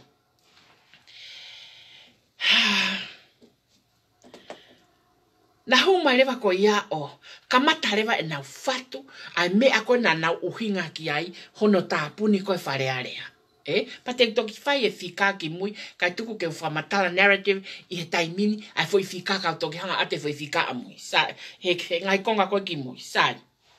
Na hu mai lewa ko ia o kamata lewa e nau fatu ai mea koe na nau uhinga ki ai hono tāpuni koe wharearea. Eh, pa te toki whai e whika ki mui, kai tuku ke whamatala narrative i he taimini, ai fwoi whika kau toki hanga ate fwoi whika a mui. Sai, he, he ngai konga koe ki mui. Sai.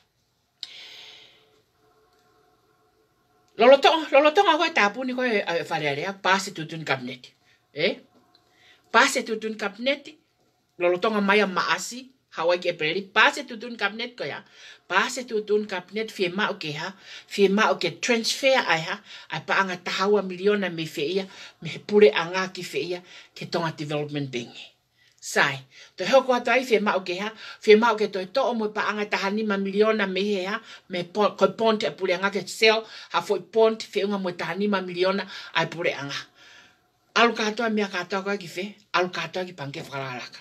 Lolotonga, lolotonga koe tāpuni koe wharearea, pāse tutun kabineti. Eh? Pāse tutun kabineti, lolotonga mai a maasi, Hawaii ke preri, pāse tutun kabinet ko ya. Pāse tutun kabinet fie mao ke ha, fie mao ke transfer ai ha, ai pa anga tahaua miliona me feia, me pure anga ki feia, ke tonga development bengi. Sai, to hoko atu ai fie mao ke ha, fie mao ke toi to mo pa anga tahanima miliona me he ha, me ko ponte pure anga ke sell, ha foi ponte fie unga mo tahanima miliona ai pure anga. Alu katoa mea katoa koe ki fe, alu katoa ki panke whakalaka.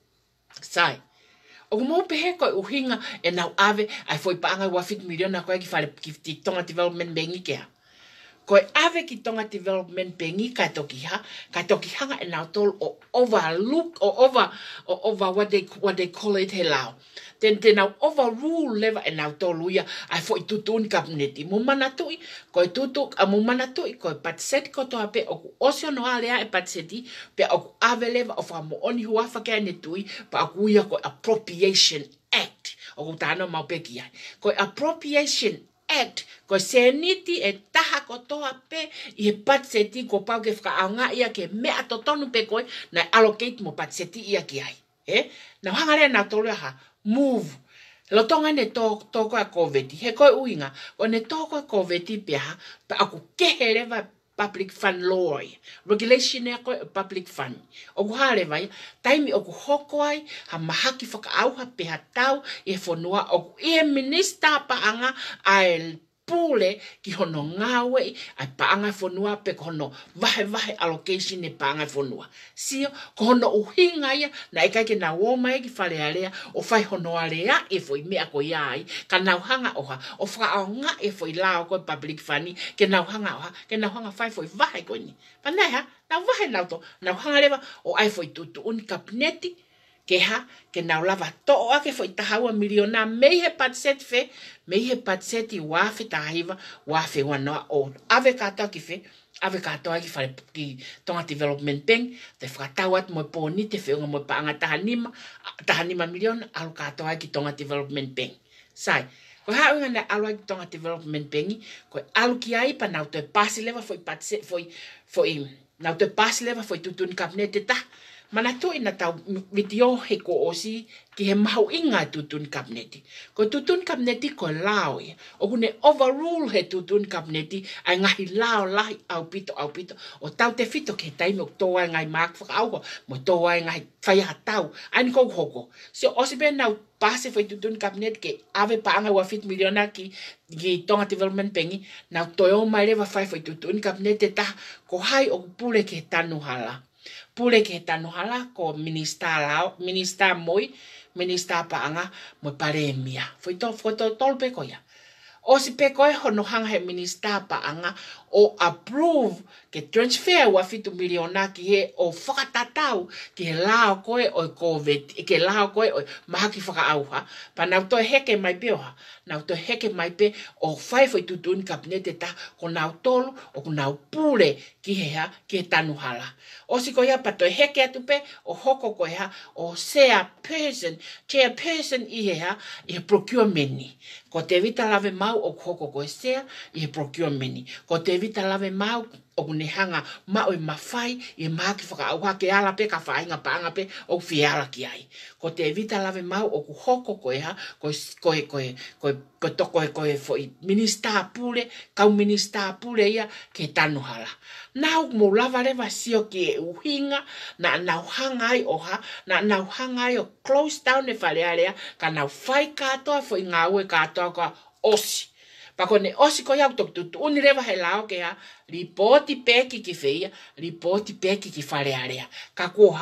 Sai. O mo pehe koe uhinga e nau ave ai foi paanga wafit miliona koe ki whare ki tonga development bengi kea. Koe ave ki tonga development bengi kai toki ha, kai toki hanga e nau tolu o overlook, o over, o over what they, what they call it he lao. Ten te nau overrule lewa e nau tolu ia ai foi tutun kabineti. Mo mana tui, koe tutu, a mo mana tui, koe patiseti kotoa pe oku osio no alea e patiseti, pe oku ave lewa o wha mo oni huafa kea ne tui, pa oku ia koe Appropriation Act. Oku tāno mau peki ai. Koe Appropriation Act, koe seniti e taha kotoa pe, i he patiseti ko pau ke whaka aunga ia ke mea totonu pe koe, na allocate mo patiseti ia ki ai. Eh? Na hangarea nau tolu ha, move. Lo tonga ne to to ko COVID. He ko uinga, o ne to ko COVID pia pa aku keheleva public fund law. Regulation e ko public fund. O ku hale vai, taimi o ku hoko ai ha mahaki faka au ha pe tau e fonua o ku e minister pa anga ai pule ki hono ngawe ai paanga fonua pe hono vahe vahe allocation ne paanga fonua. Sio ko hono uhinga ia na ika ke na woma e ki whare alea o whai hono alea e foi mea ko iai ka nau hanga oha o wha au nga e foi lao ko public funny ke nau hanga oha ke nau hanga whai foi vahe ko ni. Panai ha, nau vahe nau to, nau hanga lewa o ai foi tutu uni kabineti ke ha, ke nau lava to'o ake foi tahaua miliona mei he patset fe, mei he patset i wafe tahiva, wafe wanoa o ave katoa ki fe, ave katoa ki whare ki tonga development bank, te whakatau atu mo pōni te whiunga mo paanga tahanima, tahanima miliona, alu katoa ki tonga development bank. Sai, ko haunga na alu ki tonga development bank, ko alu ki ai pa nau te pasi lewa foi patset, foi, foi, nau te pasi lewa foi tutun kabinete ta, mana to ina tau video he ko osi ki he mahu inga tutun kabineti. Ko tutun kabineti ko lao ia. O kune overrule he tutun kabineti ai ngahi lao lahi au pito au pito. O tau te fito ke taimi o toa ngai maak whaka auho. Mo toa ngai whaiha tau. Ani kou hoko. So osi be nau pase foi tutun kabineti ke ave paanga wafit miliona ki ki tonga development pengi. Nau toyo mai rewa whai foi tutun kabineti ta ko hai o pule ke tanu hala. Pule ke tanu hala ko minister lao, minister moi, minister paanga mo paremia. Foi to foi to tolpe ko ya. O si pe ko hono hanga he minister paanga o approve ke transfer wa fitu miliona ki he o whakatatau ki he lao koe o COVID, ke lao koe o mahaki whaka auha. Pa nau to heke mai pe oha, nau to heke mai pe o whai foi tutun kabinete ta ko nau tolu o ko nau pule ki he ha ki he tanu hala. O si ko ia pa to heke atu pe o hoko ko ha o chair person, chair person i he ha i he procurement ni. Ko te vita lave mau o hoko ko chair i he procurement ni. Ko te vita lave mau o kune hanga mao i mawhai i maki whaka auha ke ala pe ka whainga paanga pe o whiala ki ai. Ko te evita lave mau o ku hoko koe ha, koe koe koe koe koe toko e koe foi minister pule, kau minister pule ia ke tanu hala. Nau mo lava rewa sio ki e uhinga, na nau hanga ai oha, na nau hanga ai o close down e whare area, ka nau whai katoa foi ngā ue katoa ka osi. Pako ne osi ko iau tok tutu uni rewa he lao ke ha, ripoti peki ki whia, ripoti peki ki whare area. Ka koha,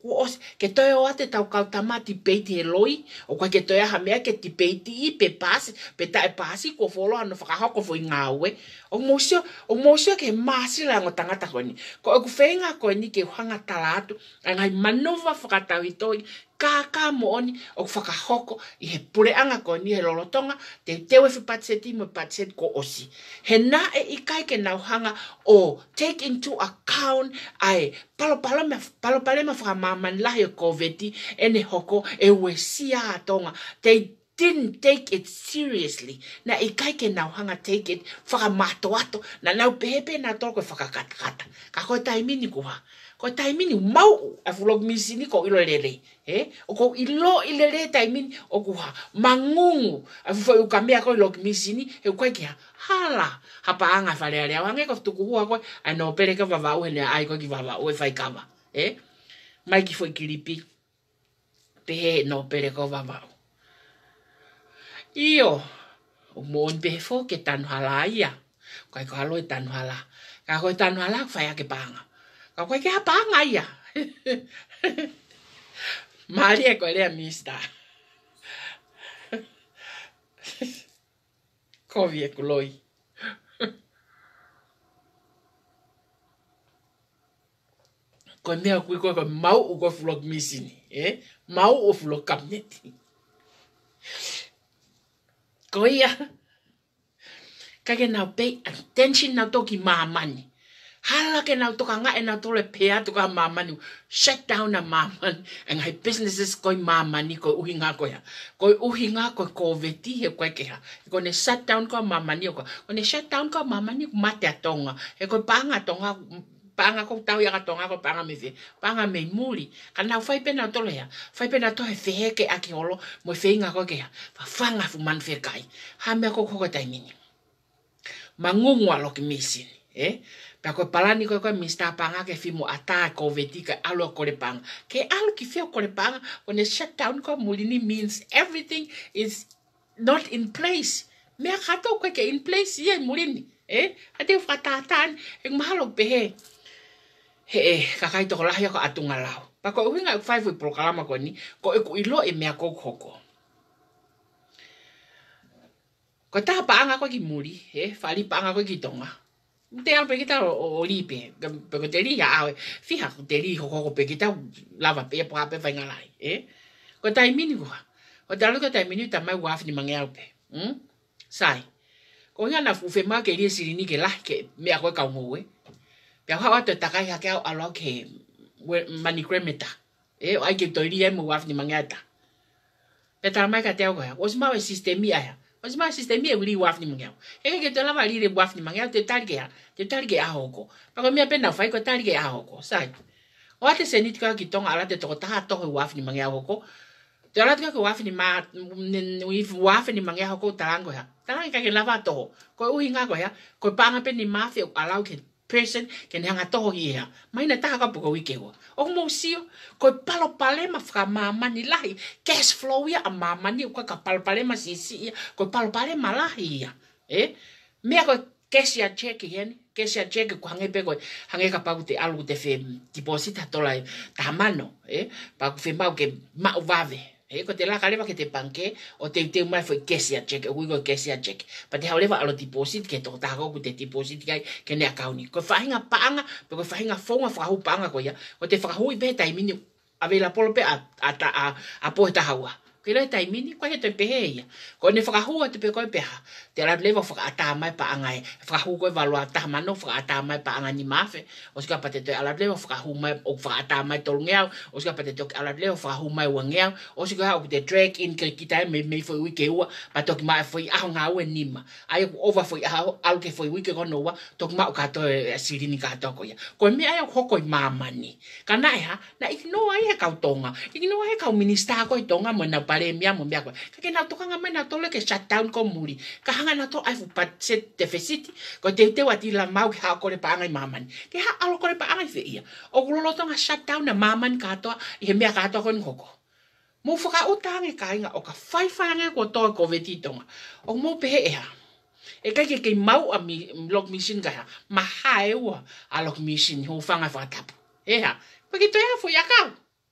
Ko os ke toi o ate tau kau tamati peiti e loi, o kwa ke toi aha mea ke ti peiti i pe pasi, pe ta e pasi ko folo ano whakahoko fo i ngāwe. O mosio, o mosio ke maasi la ngo tangata koe ni. Ko e ku whenga koe ni ke hanga tala atu, angai manova whakatau i toi, kākā mo oni, o whakahoko i he pureanga koe ni he lolotonga, te tewe whi patseti mo patseti ko osi. He na e ikai ke nau hanga o take into account ai palo palo me palo palo me whakamamani lahi o koveti ene hoko e ue sia atonga. They didn't take it seriously. Na ikai ke nau hanga take it whakamato ato na nau pehepe na toko e whakakatakata. Ka koe taimini kuha. Ko taimini mau a fulog misini ko ilo lele. Eh? O ko ilo ilele taimini o kuha. Mangungu a fufo ukamea ko ilo misini e koe kia. Hala. Hapa anga whale alea. Wange ko tuku hua koe. Ai no pere ka wawau hene ai koe ki wawau e whaikawa. Eh? Mai ki fo ikiripi. Pehe no pere ko wawau. Iyo. O moon pehe fo ke tanu hala ia. Koe ko halo e tanu hala. Ka koe tanu hala whaya ke panga. Ka koe ke hapa anga ia. Maria koe lea mista. Kovi e kuloi. Koe mea kui koe koe mau u koe fulok misini. Eh? Mau u fulok kabineti. Koe ia. Kake nau pay attention nau toki maamani. Hala ke nau toka nga e nau tole pea toka mamani. Shut down na mamani. E ngai businesses koi mamani koi uhi ngā koe ha. Koi uhi ngā koe koveti he koe ke ha. E kone shut down koe mamani o koe. Kone shut down koe mamani ko mate atonga. E koe panga atonga. Panga ko tau yaka tonga ko panga me fe. Panga me muri. Ka nau whai pena tole ha. Whai pena tohe fehe ke aki holo. Mo fehi ngā koe ke ha. Whanga fu man fe kai. Ha mea ko koko taimini. Mangungu aloki misini. Eh? Pea koe palani koe koe mista panga ke fimu ata koveti ka alo kore panga. Ke alo ki fio kore panga, kone shut down ko mulini means everything is not in place. Mea kato koe ke in place ia mulini. Eh? Hate whakatatan, e mahalo pehe. He e, kakai toko lahi ako atunga lau. Pa koe uhinga e whaifu i prokalama koe ni, ko e ku ilo e mea kou hoko. Koe taha paanga koe ki muri, eh? Whali paanga koe ki tonga. Te alpe kita o lipe, pero te li ya awe, fija te li ho ho pe kita lava pe pa pe vai ngalai, eh? Ko tai mini ko. O dalu ko tai mini ta mai waf ni mangia alpe. Hm? Sai. Ko nga na fu fe ma ke li sirini ke la ke me a ko ka ngowe. Pe ha wa to ta kai ha ke alo ke mani cremeta. Eh, ai ke to li e mo waf ni mangia ta. Pe ta mai ka te ko. O sma we sistemia ya. Mas mais sistemi e uri wafni mangau. E ke te lava li le wafni mangau te targe a, te targe a hoko. Pa ko mea pena fai ko targe a hoko, sai. O ate se nit ka ki tonga ala te toko taha toho wafni mangau hoko. Te ala te ka wafni ma ui wafni mangau hoko tarango ha. Tarango ka ke lava toho. Ko uhi nga ko ha, ko panga pe ni mafi o alau ke person ke ne hanga toho hi ha. Mai na taha ka puko wike ho. O mo sio ko palo palema fra mama ni lahi cash flow ya mama ni ko ka palo palema si si ko palo palema lahi ya eh me ko cash ya check yen cash ya check ko hange pe ko hange ka pa te alu te fe deposit tola ta mano eh pa ko fe ma ke ma vave eh ko te la kaleva ke te panke o te te mai foi cash ya check ko ko cash ya check pa te hauleva alo deposit ke to ta ko te deposit kai ke ne account ko fa hinga panga pe ko fa hinga fonga fa hu panga ko ya o te fa hu be ta mini ave la polo pe a a a a po ta hawa ke le ta mini ko te pe ya ko ne fa hu te pe ko pe ha te la leva fa ata mai pa anga fa hu ko valua ta mano fa ata mai pa anga ni mafe o ska pa te ala leva fa hu mai o fa ata mai tol ngea o ska pa te ala leva fa hu mai wangea o ska o te drag in ke kita me me foi wike wa pa to mai foi a nga we nima ai over foi a al ke foi wike ko no wa to ma ka to sirini ka to ko ya ko me ai ko ko mama ni kana ha na igno ai ka tonga igno ai ka minister ko tonga mo na pare mia mo mia ko ka na to nga me na to le ke shut down ko muri ka hanga na to ai fu pat set deficit ko te te wa ti la mau ha ko le pa ngai mama ni ke ha alo ko le pa ngai fe ia o ko lo to nga shut down na mama ni ka to i me ka to ko ngoko mo fuka utange kainga o ka fai fange ko to ko vetitonga o mo pe e ha e kai ke ke mau a mi log mission ga ma hae wa a log mission ho fanga fa tap e ha pa ki to ya fu ya ka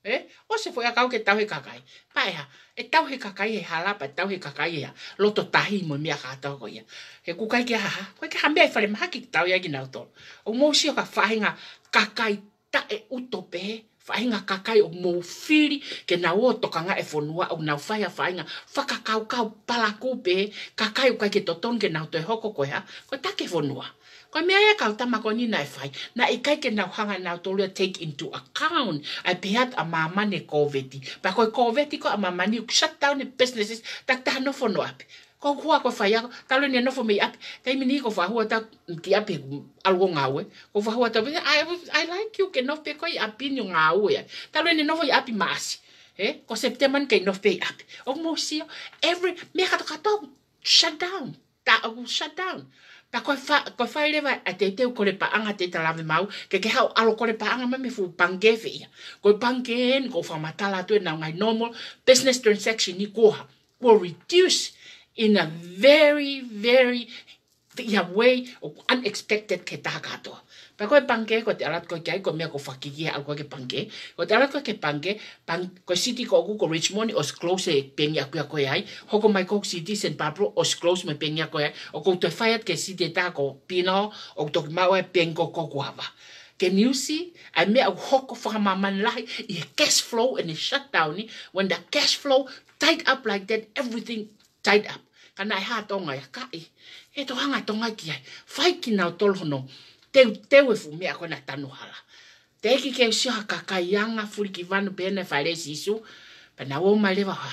Eh, o se foi a kau ke tau he kakai. Pai ha, e tau he kakai he halapa, tau he kakai he loto tahi mo mia ka tau ko ia. He kukai ke ha, koe ke hambea i whare maha ki tau ia ki nau tolo. O mou si o ka whahinga kakai ta e utope, whahinga kakai o mou whiri ke nau o tokanga e whonua o nau whai a whahinga whakakau kau palaku pe, kakai o kai ke toton ke nau toi hoko koe ha, koe take whonua. Koe mea ia kau tamako ni nai whai, na i kai ke nau hanga nau tolu take into account, ai pehat a mamane COVID. Pa koe COVID ko a mamani shut down the businesses, tak taha nofo no api. Ko hua ko whai ako, talo ni nofo mei api, kai mini ko whahua ta ki api algo ngawe, ko whahua ta, I, I like you ke nofe ko i api ni ngawe, talo ni nofo i api maasi. Eh, ko septeman kei nofe i api. O mo sio, every, mea kato kato, shut down, ta shut down. Pa koe fa koe fa lewa a te te ko le paanga te talave mau ke ke hau alo ko le paanga me fu pangefe ia ko pangen ko fa matala tu na ngai normal business transaction ni ko will reduce in a very very ia way of unexpected ke takato pa koe pange ko te alat ko kai ko me ko fakiki al ko ke pange ko te alat ko ke pange pang ko city ko ko Richmond os close pengia ko ko ai hoko mai ko city Saint Pablo os close me pengia ko ai o ko te faiat ke city ta ko pino o to mau e pengo ko guava can you see I me o hoko fa maman lai i cash flow and the shutdown when the cash flow tied up like that everything tied up kana ha tonga ya kai e to hanga tonga ki ai fai ki na tol hono te te we fu me ko na tanu hala te ki ke si ha kakaianga furi ki vanu bene fare sisu pa na o male va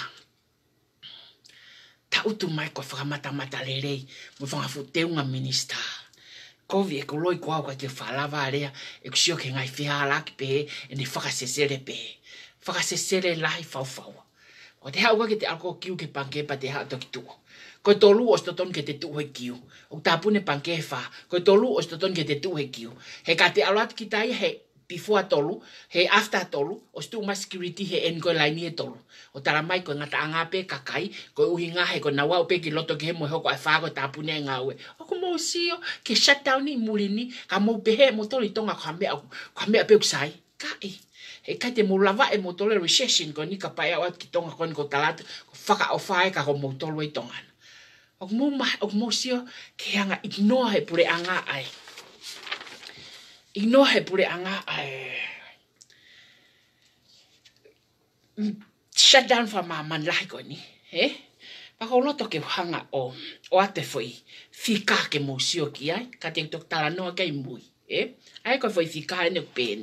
ta utu mai ko fa mata mata lele mo fa fu te un minister ko vi ko loi ko ko ke fala varea e ko si o ke ngai fi hala ki pe e ni fa se sere pe fa se sere lai fa fa o te ha ke te alko kiu ke panke pa te ha to ki tu ko tolu os toton ke te tu he kiu o tapune panke fa ko tolu os toton ke te tu he kiu he ka te alat ki tai he before tolu he after tolu os tu ma security he en ko lai ni tolu o tala mai ko ngata anga pe kakai ko uhinga he ko nawa pe ki loto ke mo ho ko fa ko tapune ngawe o ko mo sio ke shutdown ni mulini ka mo pe he mo tolu tonga ka me ka me pe usai ka e e kai te mulava e mo tolu recession ko ni ka pa ya wat ki tonga ko ko talat ko faka o fai ka ko mo tolu i tonga o mo ma o mo sio ke anga ignore he pure anga ai ignore he pure anga ai shut down for ma man lai ko ni eh pa ko loto ke hanga o o ate foi fika ke mo sio ki ai ka te tok tala no ke mui eh ai ko foi fika ne pen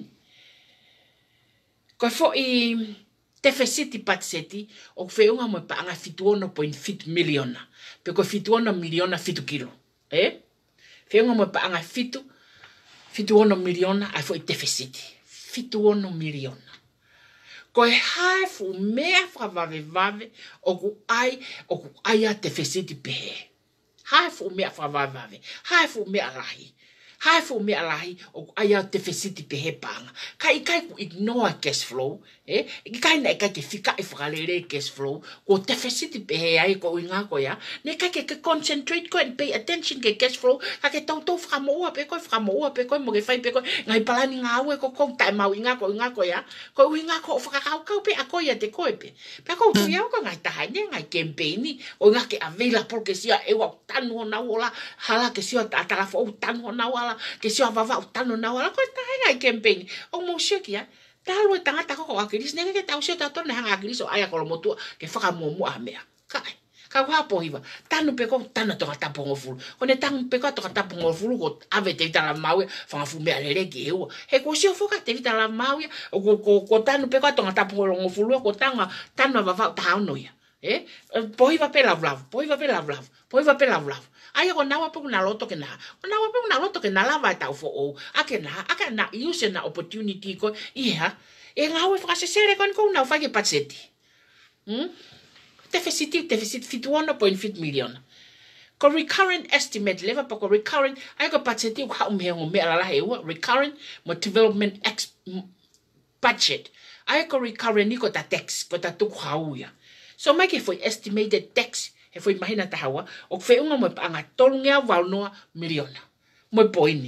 ko foi Tefesiti patseti o feunga mo pa anga fituono point fit miliona pe ko fituono miliona fitu kilo eh feunga mo pa anga fitu fituono miliona a foi tefesiti fituono miliona ko e hai fu mea fra vave vave o ku ai o ku ai a tefesiti pe hai fu mea fra vave vave hai fu mea rahi hai fu mea rahi o ai a tefesiti pe he panga kai kai ku ignore cash flow eh ki kai na ka ke fika e fralere cash flow ko tefesiti pe he ai ko inga ko ya ne ka ke concentrate ko and pay attention ke cash flow ka ke tau tau fra mo pe ko fra mo pe ko mo ke fai pe ko ngai palani nga we ko ko tai mau inga ko inga ko ya ko inga ko fra ka ka pe a ko ya te ko pe pe ko tu ya ko ngai ta ne ngai campaign ni o nga ke avela porque sia e wa tanu na wala hala ke sia ta ta fo tanu na wala ke sia va va tanu na wala ko ta ngai campaign o mo sia ki ya talo tanga ta ko akiris ne ke tau sia ta to na akiris o aya ko mo tu ke fa mo mo a mea kai ka wa po iwa tanu pe ko tanu to ta pongo fulu ko ne tanu pe ko to ta pongo fulu ko ave te ta la mawe fa fu me ale ke o he ko si fo ka te ta la mawe ko ko ko tanu pe ko to ta pongo fulu ko tanga tanu va va ta no ya eh po iwa pe la blav po iwa pe la blav po iwa pe la blav ai ko nawa pe na loto ke na ko nawa pe na loto ke na la va ta fo o ake na ake na use na opportunity ko ia e ngawe fa se sere kon ko na fa ke patseti hm deficit deficit fituono point fit million ko recurrent estimate level pa ko recurrent ai ko patseti ko um he um me ala he recurrent mo development ex budget ai ko recurrent ni ko ta tax ko ta tu hauya so mai ke foi estimated tax e foi imagina ta hawa o fe unga mo pa anga tolnga valno miliona mo poini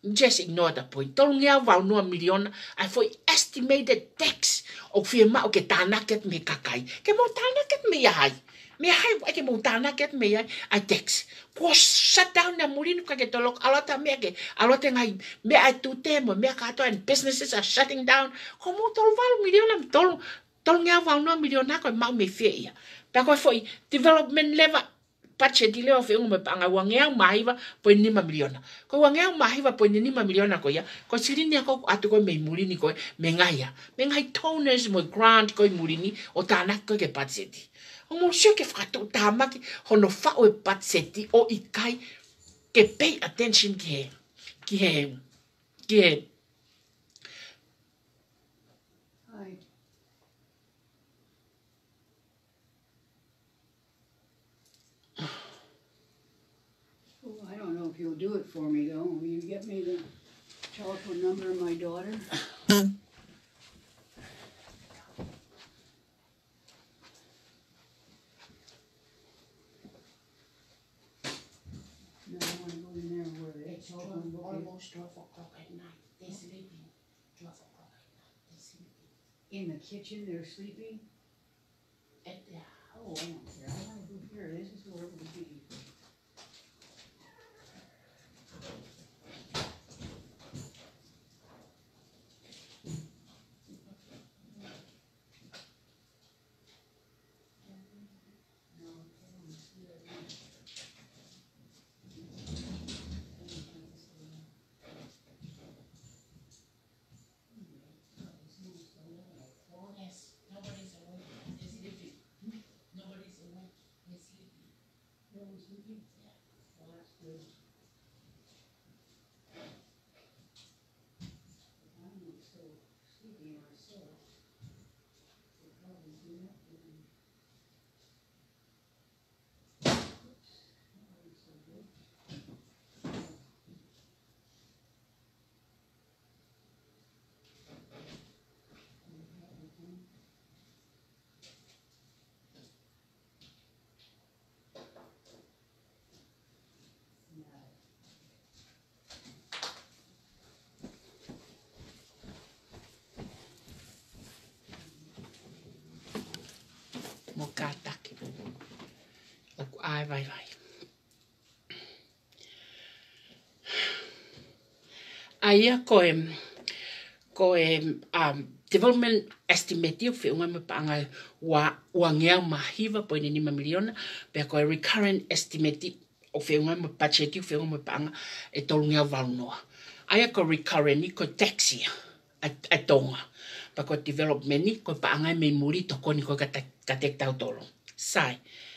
just ignore the point. Tolu ngea wau noa miliona, ai foi estimated tax o fie ma o ke tānaket me kakai. Ke mo tānaket me yahai. Me hai wa ke mo tānaket me yahai, ai tax. Ko shut down na mulinu ka ke tolok alota me ke, alota ngai, me ai tute mo, me kato and businesses are shutting down. Ko mo tolu wau miliona, tolu, tolu ngea wau noa miliona ko mau me fie ia. Pa ko foi development level, pache di leo fe ngume panga wangea mahiva po nima miliona. Ko wangea mahiva po nima miliona ko ya. Ko sirini ako atu ko me mulini ko me ngaya. Me ngai toners mo grant ko mulini o tanak ko ke patseti. O mo sio ke frato tamaki hono fa o patseti o ikai ke pay attention ke ke ke If you'll do it for me, though, will you get me the telephone number of my daughter? No, I want to go in there where the telephone book is. Almost twelve o'clock at night. They're sleeping. Twelve o'clock at night. They're sleeping. In the kitchen, they're sleeping? At the Oh, I don't care. I want to go here. This is where it would be. mo kataki. Oku ai vai vai. Aia ko em ko em um development estimate fe unga me panga wa wa ngea mahiva po ni ma miliona pe ko recurrent estimate o fe unga me budget fe unga me panga e tolu ngea valnoa. Aia ko recurrent ni ko taxi a, a tonga. Pa ko development ni ko panga me muri to ko ni ko ka ka tek tau tolo. Sai.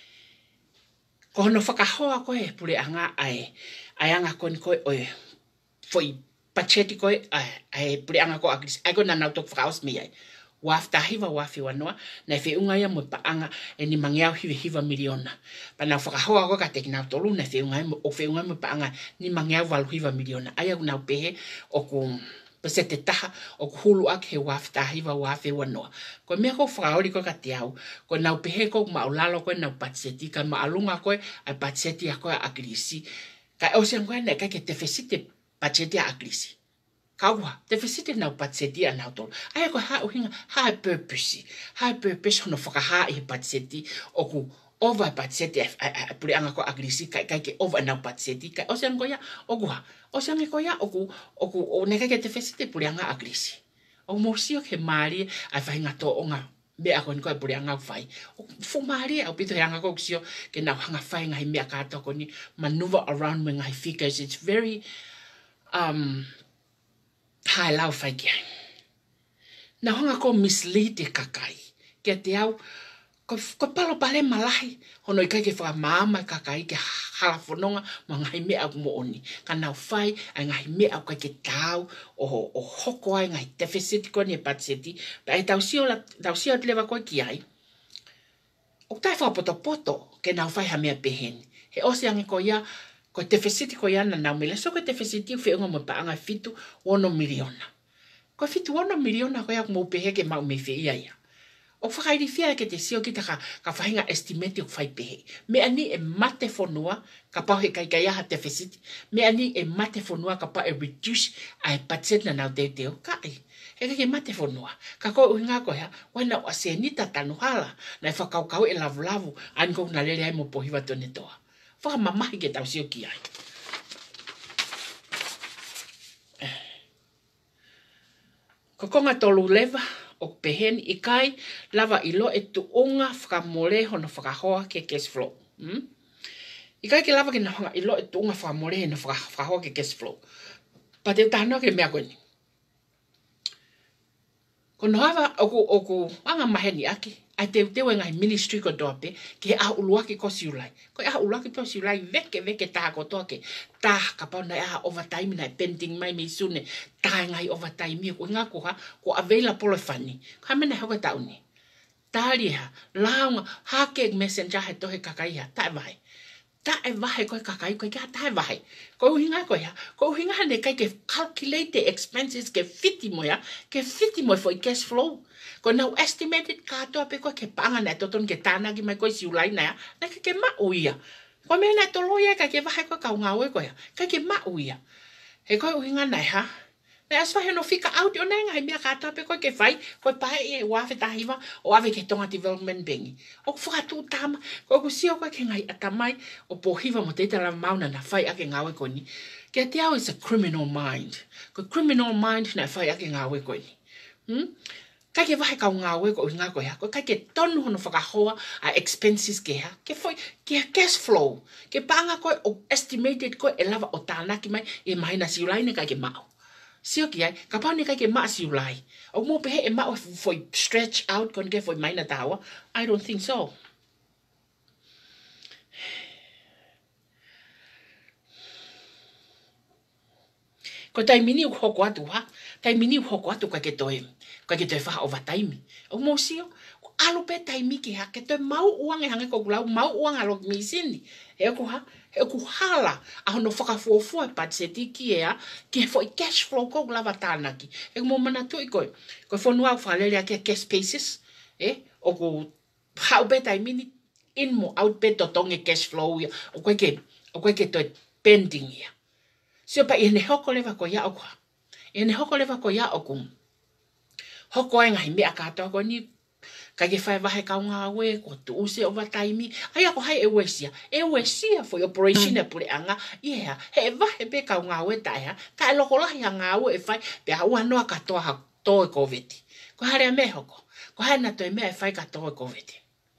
Ko no whakahoa ko e pule anga ai ai anga ko ni ko e foi pacheti ko ai ai pule anga ko agris ai ko na na to fraus mi ai wafta hiva wafi wanoa na fe unga ya mo pa anga e ni mangiao hiva hiva miliona pa na whakahoa ko ka tek na tolu na fe unga o fe unga mo pa anga ni mangiao valu hiva miliona ai na pehe o ku pesete taha o hulu ak he wafta hiva wafi wanoa ko me ko frauli ko ka tiau ko na pehe ko maulalo ko na patseti ka maalunga ko ai patseti ko agrisi ka o se ngwana ka ke te fesite patseti agrisi kawa te fesite na patseti ana to ai ko ha uhinga ha purpose ha purpose no foka ha e patseti o ku over patseti pure anga ko agrisi ka ka ke over na patseti ka o se ngoya o ku o se ngoya o ku o ku o ne ka ke te fesite pure anga agrisi o mo sio ke mari ai fa hinga to onga be ako ni ko pure anga fai o fu mari o pito anga ko sio ke na hanga fai ngai me ka to ko ni maneuver around when I figures it's very um hai lau fai kia. Na honga ko mislead e kakai. Kia te au, ko, ko palo pale malahi, hono i kai ke whaka maama kakai ke halafononga ma ngai mea au mo oni. Ka nau fai, ai ngai mea au kai ke tau, o, o hoko ai ngai deficit ko ni e patseti, pa e tau sio, tau sio te lewa koe ki ai. O tai whapoto poto, ke nau fai ha mea peheni. He osi angi ko ia, ko te fesiti ko yana na mele so ko te fesiti fe ngo mo pa anga fitu ono miliona ko fitu ono miliona ko ya mo pehe ke mau me fe ia ia O whakairi fia ke te sio ki ta ka, ka whahinga estimate o whai pehe. Me ani e mate whanua, ka pau he kai kai aha deficit. Me ani e mate whanua, ka pau e reduce ai budget na nau te teo. Kai, he ke mate whanua. Ka koe uhi ngā koe ha, wana o se nita tanu hala, na e whakau kau e lavu lavu, ani kou na lere ai mo pohiwa tone toa. Whaka mamahi ke tau sio ki ai. Ko konga tolu leva, o peheni i kai, lava ilo e tu unga whakamore hono whakahoa ke cash flow. Hmm? I kai ke lava ke na hanga ilo e tu unga whakamore hono whakahoa ke cash flow. Pa te tāna ke mea koe ni. Ko no hawa oku, oku, anga maheni aki, ai te tewe ngai ministry ko toa pe, ke a uluaki ko siulai. Ko a uluaki ko siulai, veke veke taha ko toa ke, taha ka pau na a overtime na pending mai me sune, taha ngai overtime ko ngā ko ha, ko avela polo fani. Ka mena hau ka tauni. Tāri ha, launga, hake messenger he tohe kakai ha, tae vai. Tae vai koe kakai, koe kia tae vai. Ko uhinga koe ha, ko uhinga ne kai ke calculate the expenses ke fiti mo ya, ke fiti mo for cash flow. Ko nau estimated katoa pe koe ke panga na toton ke tānagi mai koe siulai na ya, na ke ke mauia. Ko mena to loia ka ke vai koe kau ngawe koe ya, ka ke mauia. He koe uhinga nai ha, na aswa he no fika out o nenga he mea katoa pe koe ke vai, koe pae e wafe tahiwa, o ave ke tonga development bengi. O whakatu tama, koe kusio koe ke ngai atamai, o pohiwa mo teita la mauna na whai ake ngawe koe ni. Ke te au is a criminal mind. Ko criminal mind na whai ake ngawe koe ni. Hmm? Kai ke wahe kau ngawe ko ngā koe ha, ko kai ke tonu hono whakahoa a expenses ke ha, ke foi, ke cash flow, ke panga koe o estimated koe e lava o tānaki mai, e mahina siulai ne kai ke mao. Sio ki ai, ka pau ne kai ke maa siulai. O mo pehe e mao foi stretch out kon ke foi maina tawa, I don't think so. Ko tai mini u hoko atu ha, tai mini u hoko atu kai ke toe, kai ke toe whaha overtime. O mo sio, ko alu pe tai miki ha, ke toe mau uang e hange ko kulau, mau uang alo misini. He ko ha, he ku hala, a hono whakafuafua e pat se tiki e ha, ke fo i cash flow ko lava tānaki. He mo mana tui koe, koe whanua au whalele a ke cash basis, eh, o ku hau pe tai mini, in mo out pe to tonge cash flow ia, o koe ke, o koe ke toe pending ia. Sio pa i ne hoko lewa ko ia oku. I ne hoko lewa ko ia oku. Hoko e ngai mea katoa ko ni. Ka ke whai wahe kau ngā we, ko tu use overtime. Ai ako hai e wesia. E wesia for operation e pure anga. Ia, he wahe pe kau ngā we tai ha. Ka e loko lahi a ngā we e whai. Pe hau anoa katoa ha toe koveti. Ko harea me hoko. Ko hai na toi mea e whai katoa koveti.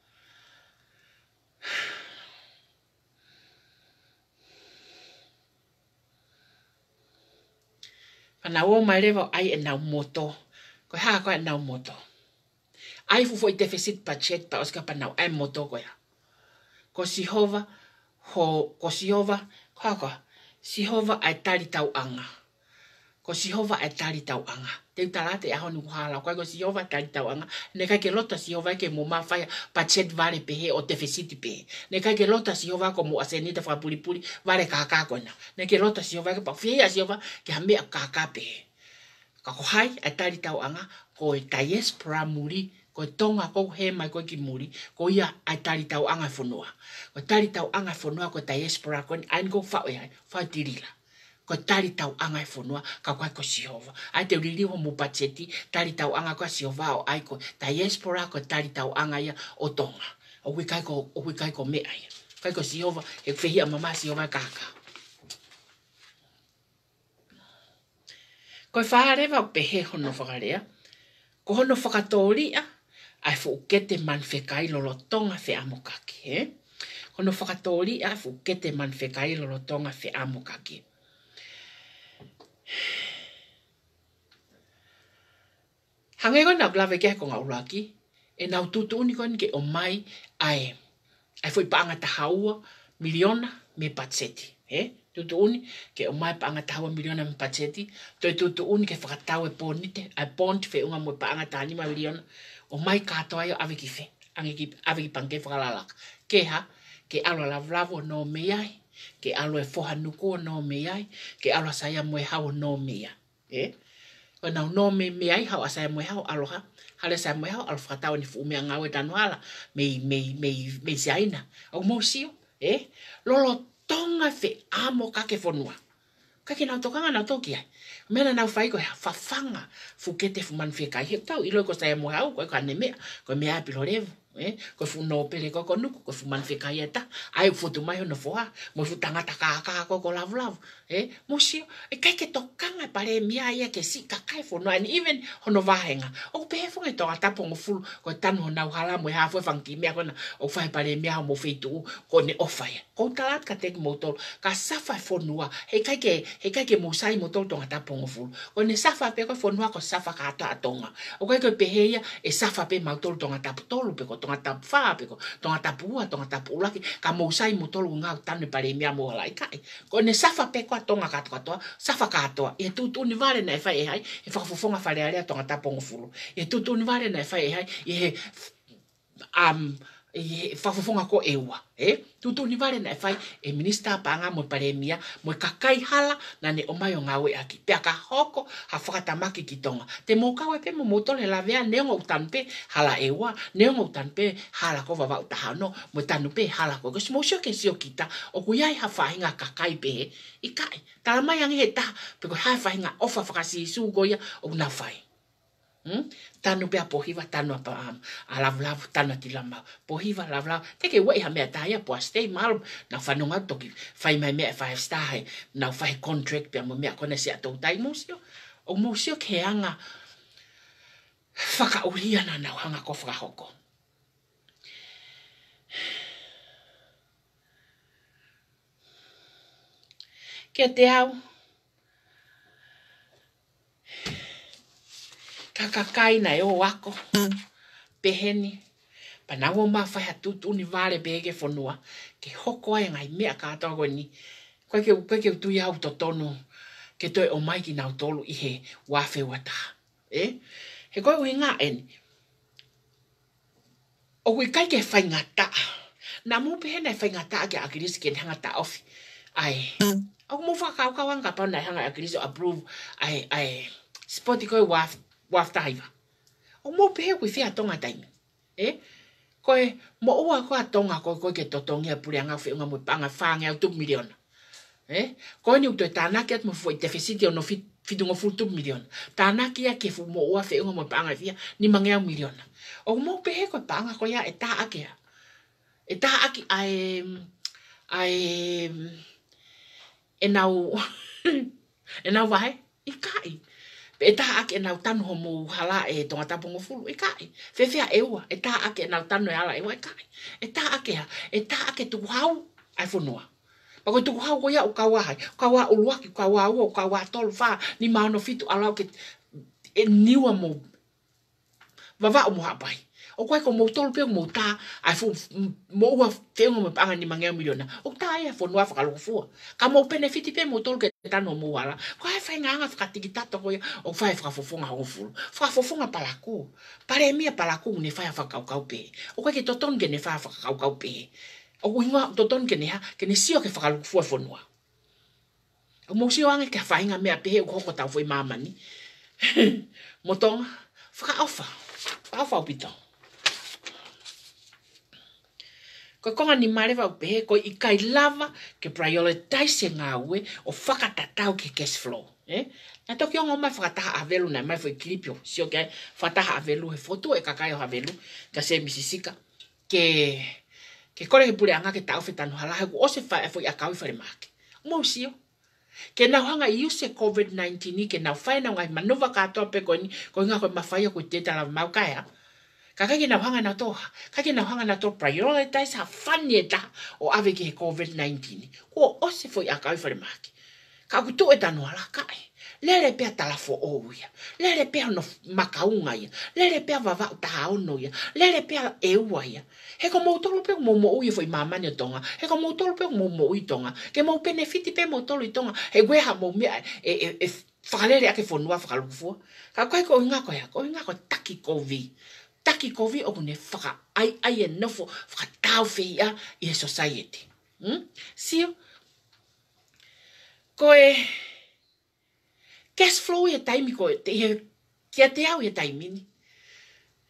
Pana o mai lewa ai e nau moto. Ko haa koe e nau moto. Ai fu foi deficit budget pa oska pa nau ai moto koe. Ko sihova, ho, ko sihova, ko hako, sihova ai tari tau anga. Ko sihova ai tari tau anga. Te utarate e ahonu kuhala, koe ko sihova tari tau anga. Ne kai ke lota sihova ke mo mawhai budget vare pehe o deficit pehe. Ne kai ke lota sihova ko mo asenita whapuri puri vare kaka koe na. Ne ke lota sihova ke pa whia sihova ke hamea kaka pehe. Ka ko hai ai tari tau anga, ko e diaspora muri, ko tonga ko he mai ko ki muri, ko ia ai tari tau anga whanua. Ko tari tau anga whanua ko diaspora ko ni ain ko whao e hai, whao tirila. Ko tari tau anga e whanua, ka koe ko sihova. Ai te uriri ho mo pacheti, tari tau anga ko sihova o ai ko diaspora ko tari tau anga ia o tonga. O hui kai ko, o hui kai ko mea ia. Kai ko sihova, he kwehia mama sihova kaka. Ko wharewa o pehe hono whakarea, ko hono whakatōria, ai fu ukete man whekai lolo tonga whe amokaki, he? Hono whakatōria, ai fu ukete man whekai lolo tonga whe amokaki. Hange ko nau lawe kia ko ngau laki, e nau tutu uni koni ke o mai ai, ai fui paanga tahaua miliona me patseti, he? Tutu uni ke o mai paanga tahaua miliona me patseti, toi tutu uni ke whakatau e pōnite, ai pōnti whe unga mo paanga tahanima miliona, o mai katoa yo ave ki whe, ave ki panke whakalalaka. Ke ha, ke alo lavlavo no meiai, ke alo e foha nuko no meiai, ke alo saya moe hao no meia, he? O nau no me meai hao asaya moe hao aloha, hale sa mo al fata ni fu me nga we tanu ala me me me me zaina o mo sio eh lolo tonga fe amo ka ke fonua ka ke na tokanga na toki ai mena na fai ko fa fanga fu kete fu man fe kai he tau ilo ko sa mo hau ko ka ne me ko me api lo revo eh ko fu no pele ko ko nuku ko fu man fe kai ta ai fu tu mai no foa mo fu tanga ta ka ka ko ko lav lav eh mo sio e kai ke tokanga pare mia ia ke si ka kai fu no and even hono vahenga o pe fu e to ata po mo fu ko tanu na hala mo ha fu fanki mia ko na o fai pare mia mo fe tu ko ne o fai ko talat ka tek motor ka safa fu no he kai ke he kai ke mo sai motor to ata po mo fu ko ne safa pe ko fu no ko safa ka ta tonga o kai ke pe he e safa pe ma to ata tolu pe ko tonga tap fa pe ko tonga tapua tonga tapula ka mo sai mo tolu nga tanu pare mia mo la kai ko ne safa pe ko tonga ka to safa ka to e tu tu ni vale na fa e hai e fa fofonga fa le ale tonga tapongo fulu e tu tu ni vale na fa e hai e am e fa fofonga ko ewa e tu tu ni vale na fa e minister panga mo pare mia mo kakai hala na ne o mai o ngawe aki pe ka hoko ha fata maki ki tonga te mo ka we pe mo moto le la vea ne ngo tampe hala ewa ne ngo tampe hala ko va va ta no mo tanu pe hala ko mo sho ke sio kita o ku yai ha fa hinga kakai pe i kai ta mai ang he ta pe ko ha fa hinga ofa fa si su goya o na fai hm tanu pe pohiva tanu pa am ala vla tanu ti lama pohiva la vla te ke we ha me ta ya po stay mal na fa no ngato ki fai mai me five star na fai contract pe mo me ko na se ato tai musio o musio ke anga fa ka uria na na hanga ko fra hoko ke te au kakakai na e o wako peheni pana wo ma fa ha tutu ni vale bege fonua ke hoko ai ngai me ka to go ni ko ke ko ke tu ya auto tono ke to o mai ki na tolu i he wa fe wata eh he ko winga en o wi kai ke fa ngata na mu pe na fa ngata ke akirisi ke hanga off ai o mo fa ka ka wanga pa na hanga akirisi approve ai ai spoti ko wa wafta iva o mo pe ku fi atonga taimi eh ko mo o ko atonga ko ko ke totonga pulianga fe nga mo panga fanga tu million eh ko ni to tana ke mo foi deficit no fit fit ngo full tu million tana ke ke fu mo o fe nga mo panga fi ni manga million o mo pe ko panga ko ya eta ake eta aki ai ai enau enau vai ikai e ta ake na tanu ho mo hala e tonga tapongo fulu e kai fe fe ewa e ta ake na tanu ala e wa kai e ta ake e ta ake tu hau ai fonua pa ko tu hau ko ya o kawa hai kawa o luaki kawa o kawa tol fa ni ma no fitu ala ke e niwa mo vava o mo hapai o ko ko mo tol pe mo ta ai fu mo wa fe mo panga ni manga miliona o ta ai fonua fa lo fu ka mo benefit pe mo tol ke tano mo wala ko ai fa nga fa tikita to ko o fa fa fofonga ho fu fa fofonga pala ko pare mi pala ko ne fa fa ka ka pe o ko ke toton ke ne fa fa ka ka pe o ko nga toton ke ne ha ke ne sio ke fa lo fu fonua o mo sio anga ke fa nga me pe ko ko ta foi mama ni mo ton fa ofa fa fa pito ko konga ni mare va pe ko i kai lava ke prioritize nga we o whakatatau ke cash flow eh na to ki ngo mai whakataha avelu na mai foi clipio sio ke whakataha avelu he foto e kakai o avelu ka se misisika ke ke kore he pure anga ke tau fetanu hala o se fa foi akau fare make mo sio ke na hanga use covid nineteen ni ke na fa na ngai manova ka to pe ko ni ko nga ko mafaya ko teta la mau kaya kakaki na hanga na to kakaki na hanga na to prioritize ha faneta o ave ke covid nineteen ko o se foi akai fare make ka ku to eta no ala kai lele pe tala fo o ya lele pe no makaunga ya lele pe va va ta no ya lele pe e wa ya he ko mo tolo pe mo mo u foi mama ni tonga he ko mo tolo pe mo mo u tonga ke mo benefit pe mo tolo tonga he gwe ha mo me e e falele ake fo no fa lu fo ka kai ko nga ko ya ko nga ko taki covid taki kovi o ne faka ai ai no fo faka tau fe ya i society hm sio ko e cash flow e time ko te ke te au e time ni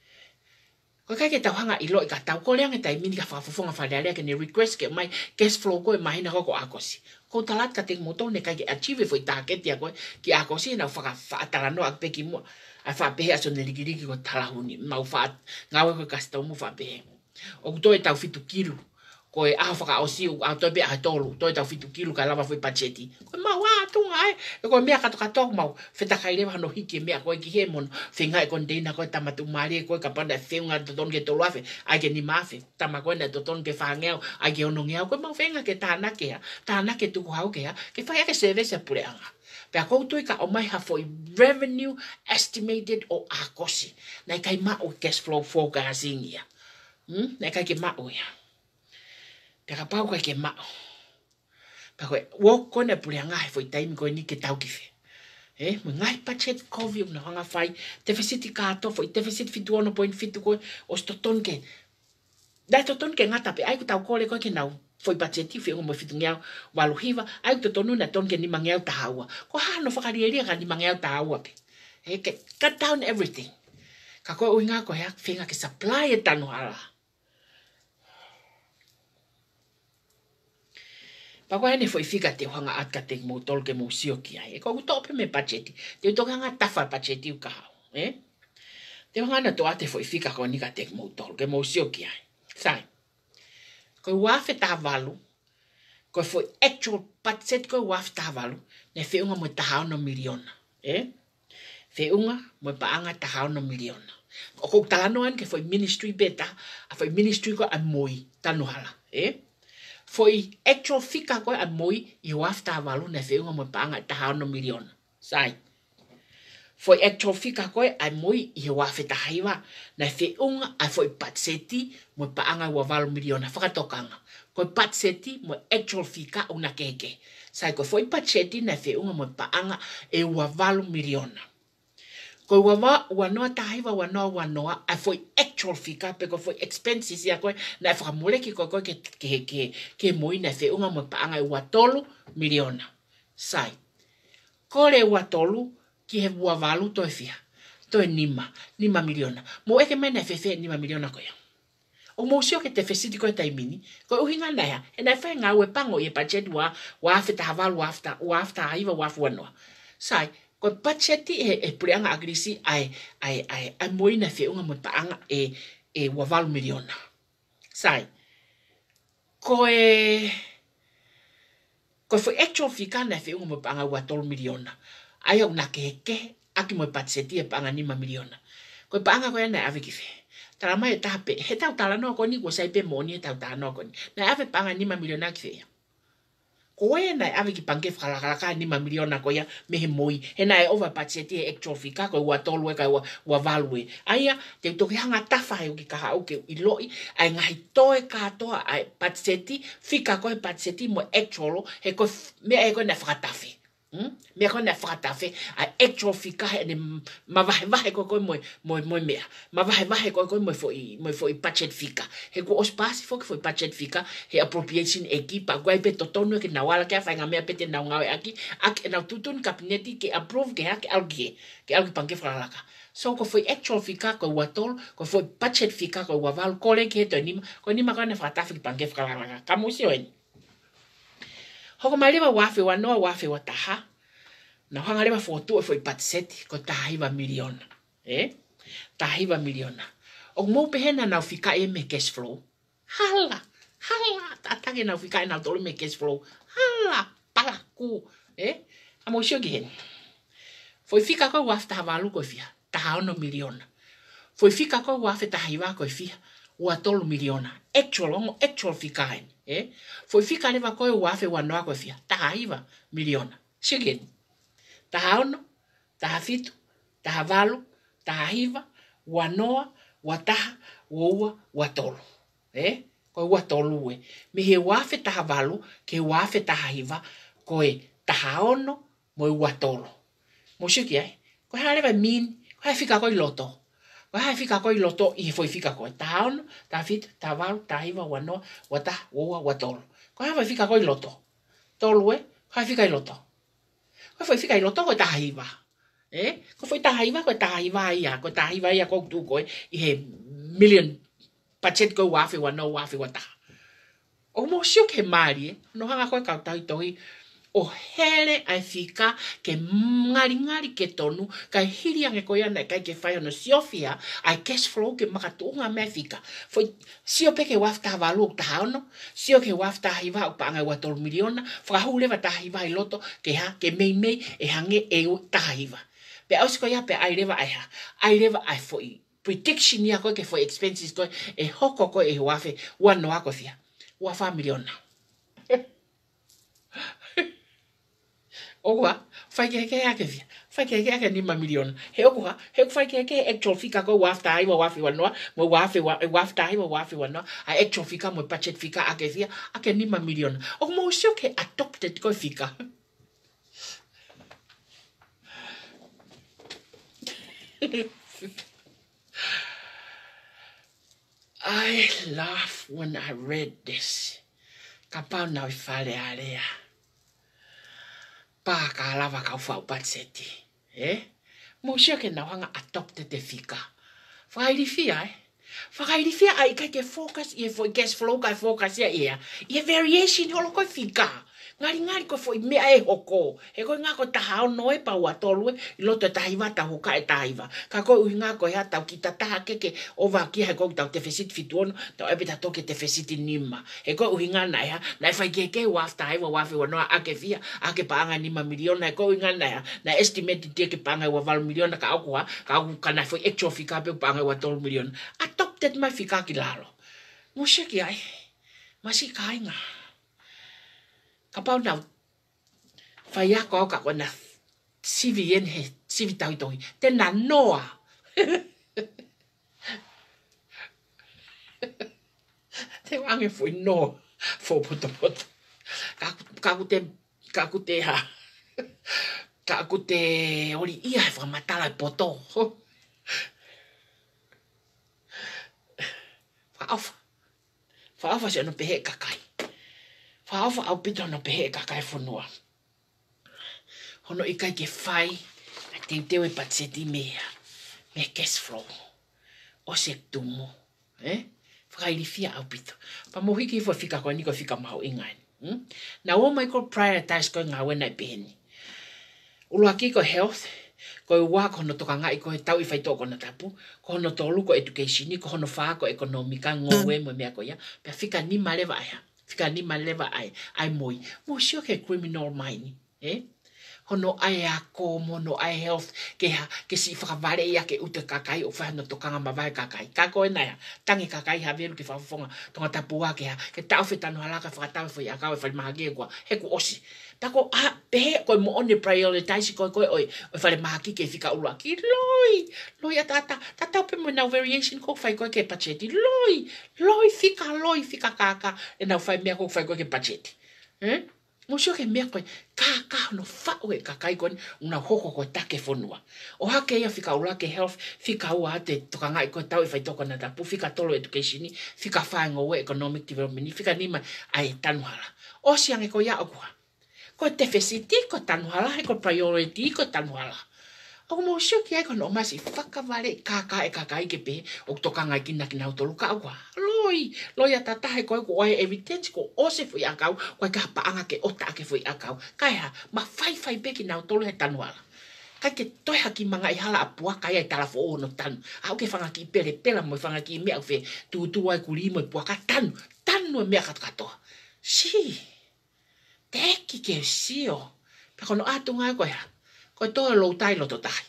Ko kai ke tau hanga i loi ka tau ko leanga tai mini ka whafufunga whalea ke ne request ke mai cash flow ko e mahina ko ko akosi. Ko talat ka te moto ne kai ke achieve foi target ya ko ki akosi na whaka whaatara no ak peki mua. A whapehe aso ne rigirigi ko talahuni. Mau whaat ngawe ko kastau mu whapehe. O kuto e tau fitu kilu. Ko e aho whaka osi u au toi be a tolu. Toi tau fitu kilu ka lava foi pacheti. Ko mau a tunga ai. E ko mea kato katok mau. Feta kai lewa hano hiki mea ko e ki he mono. Whenga e kon deina ko e tamatu maari e ko e ka panda e whiunga toton ke tolu afe. Ai ke ni mafe. Tama ko e na toton ke whangeo. Ai ke ono ngeau. Ko mau whenga ke tāna ke ha. Tāna ke tuku hau ke ha. Ke whaia ke service a pure anga. Pea koutou ka o mai ha foi revenue estimated o akosi. Nai kai mao cash flow forecasting ia. Hmm? Nai kai ke mao ia. Pea ka pau kai ke mao. Pea koe, wo kone pule ngai foi taimi koe ni ke tau kife. Eh, mo ngai budget COVID na hanga fai. Deficit kato foi deficit fitu ono point fitu koe o stoton ke. Dai toton ke ngata pe ai ku tau kole koe ke nau. Foi budget fi mo fitu ngeau walu hiva ai to tonu na ton ke ni mangeu tahawa ko ha no fakari ka ni mangeu tahawa pe e ke cut down everything ka ko uinga ko ya finga ke supply e tanu ala pa ko ene foi figa te hanga at ka te mo tol ke mo sio ki ai ko to pe me budget te to nga tafa budget u ka eh te hanga na to ate foi figa ko ni ka te mo tol ke mo sio ki ai sai ko wafe tavalu ko foi actual budget ko wafe tavalu ne feunga mo tahao no miliona eh feunga mo paanga tahao no miliona ko ko talano an ke foi ministry beta a foi ministry ko amoi tanuhala eh foi actual fika ko amoi i wafe tavalu ne feunga mo paanga tahao no miliona sai foi actual fika ko amoi i wafe tahaiwa na feunga a foi patseti mo paanga wa valu miliona fakatokanga ko patseti mo actual fika una keke sai ko foi patseti na feunga mo paanga e wa valu miliona ko wa wa wa no tahaiwa wa no wa no a foi actual fika pe ko foi expenses ya ko na fa moleki ko ko ke ke ke ke mo ina feunga mo paanga e wa tolu miliona sai ko le wa tolu ki he wa valu to fia to nima nima miliona mo e ke mena fefe nima miliona ko ya o mo sio ke te fesiti ko tai mini ko o hinga na ya e na fa nga we pango e budget wa wa afta havalu afta wa afta iva wa fuano sai ko budget e e prianga agrisi ai ai ai ai moina fe unga mo paanga e e wa valu miliona sai ko e ko foi actual fika na fe unga mo paanga wa tol miliona ai una ke ke aki mo budget e paanga nima miliona ko paanga ko na ave ki fe tala mai tape he tau tala no ko ni ko sai pe moni tau tala no ko na ave panga ni ma miliona ki ko e na ave ki pange fala kala ka ni ma miliona ko ya me he moi he na over budget e actual fika ko wa tolu ka wa wa value aya te to ki hanga tafa e ki ka o ke i loi ai ngai to e ka to ai budget fika ko e budget mo actual he ko me e ko na fratafe Hmm? Me ko na frata fe a actual fika ne ma vai vai ko ko mo mo mo me ma vai vai ko ko mo foi mo foi budget fika he ko espaço fo que foi budget fika he appropriation equipa ko pe totono que na wala que fa nga me pete na nga aqui aqui na tutun kabineti que approve que aqui alguém que alguém panque fala ka so ko foi actual fika ko watol ko foi budget fika ko waval ko le que to ni ko ni ma ko na frata fe panque fala ka kamusio en hoko maliwa wafe wa noa wafe wa taha. Na hanga lewa fotu e foi patseti ko tahiwa miliona. Eh? Tahiwa miliona. O mo pehena na fika e me cash flow. Hala. Hala. Atange na fika e na tolu me cash flow. Hala. Palaku. Eh? Amo shio gihen. Foi fika ko wafe taha walu ko fia. Taha ono miliona. Foi fika ko wafe tahiwa ko fia. Ua tolu miliona. Actual, ongo actual fika hen. Eh? Foi fika lewa koe wafe wanoa koe fia. Taha iwa miliona. Shigin. Taha ono, taha fitu, taha valu, taha hiva, wanoa, wataha, woua, watolu. Eh? Koe watolu we. Me he wafe taha valu, ke wafe taha hiva, koe taha ono, moi watolu. Mo shiki ai. Koe haa lewa min, koe fika koe loto. Wahai fika koi loto i foi fika koi taha ono, taha fitu, taha valu, taha hiva, wanoa, wataha, woua, watolu. Ko hava fika koi loto. Tolu e, ko fika i loto. Ko foi fika i loto ko taha hiva. Eh? Ko foi taha hiva ko taha hiva ia, ko taha hiva ia ko tu ko i he million budget ko wafi wa no wafi wa ta o mo sio ke mari no hanga ko ka tai toi o hele ai fika ke ngari ngari ke tonu ka hiri ange ko yana ka ke fai no siofia ai cash flow ke makatunga me fika foi sio pe ke wafta valu ta no sio ke wafta hiva pa nga wa tol miliona fra hule va ta hiva i loto ke ha ke mei mei e hange e ta hiva pe aus ko ya pe ai leva ai ha ai leva ai foi prediction ya ko ke foi expenses ko e hoko ko e wafe wa no ako fia wa fa miliona Owa, fai ke ke ake via. Fai ke ke ake ni ma miliona. He owa, he fai ke ke actual fika ko wafta ai wa wafi wa noa, mo wafi wa wafta ai wa wafi wa noa. A actual fika mo budget fika ake via, ake ni ma miliona. O mo sio ke adopted ko fika. I laugh when I read this. Kapau na fale alea. Pa ka lava ka fa patseti eh mo sio ke na hanga adopted te fika fa i fia eh fa i fia ai ka ke focus e fo guess flow ka focus ya ia e variation holo ko fika ngari ngari ko foi me ai hoko e ko ngako ta hao no e pa wa tolu i loto ta iva ta hoka e ta iva ka ko u ngako ya ta kita ta ke ke o va ki he ko ta te fesit fituon ta e beta to ke te fesit nima e ko u ngana ya na fa ke ke wa ta iva wa fi no a ke fia a ke panga nima miliona e ko u ngana ya na estimate te ke panga wa val miliona ka ko ka ku kana foi extra fika pe panga wa tolu miliona adopted ma fika ki lalo mo se ki ai masi kainga kapau na fai ako ka kona C V N he C V tau toi te na noa te wange foi no fo poto poto ka ka te ka te ha ka te ori ia fa matala poto fa af fa af se no pe kakai Fa'afa au pito no pehe kakai fonua. Hono i kai ke fai, na te tewe patseti mea, me cash flow. O se tumo, eh? Whakairi fia au pito. Pa mohiki fo fika koe niko fika maho ingaini. Hmm? Na o mai ko prioritize koe ngā wena i peheni. Ulua ki ko health, koe wā ko hono toka ngai koe tau i whai tōko na tapu, ko hono tōlu ko education, ko hono whā ko ekonomika, ngowe mo mea ko ia, pia fika ni malewa aia. Fika ni maleva ai ai moi mo sio ke criminal mine eh hono ai ako mono ai health ke ha ke si fa vale ia ke uta kakai o fa no tokanga ma vai kakai ka ko na tangi kakai ha velu ke fa fonga tonga tapua ke ha ke tau feta no hala ka fa tau fa ia ka fa ma ge kwa he ko osi ta ko a pe ko mo on prioritize ko ko oi o fa le ma ki ke fika ulu ki loi loi ata ta ta pe mo na variation ko fa ko ke pacheti loi loi fika loi fika kaka e na fa me ko fa ko ke pacheti eh mo sio ke me ko kaka no fa o kaka i kon una hoko ko take fonua o ha ke ia fika ulu ke health fika ua te toka ngai ko tau e fa toko na tapu fika tolo education fika fa ngo economic development fika ni ma ai tanuhala o si ange ko ya o ko te fesiti ko tanuhala ko priority ko tanuhala o mo sio ke ko no masi faka vale kaka e kaka i ke pe o toka ngai kina kina o tolu ka wa loi loi ata tahe ko ko ai evidence ko o se foi akau ko ka pa anga ke ota ke foi akau kai ha ma fai fai pe kina o tolu he tanuhala kai ke toi haki manga i hala apua kai ai tala fo no tan au ke fanga ki pele pela mo fanga ki me au fe tu tu ai kuli mo pua ka tan tan no me ka ka to si te ki ke sio pe kono atu ngai ko ya ko to lo tai lo to tai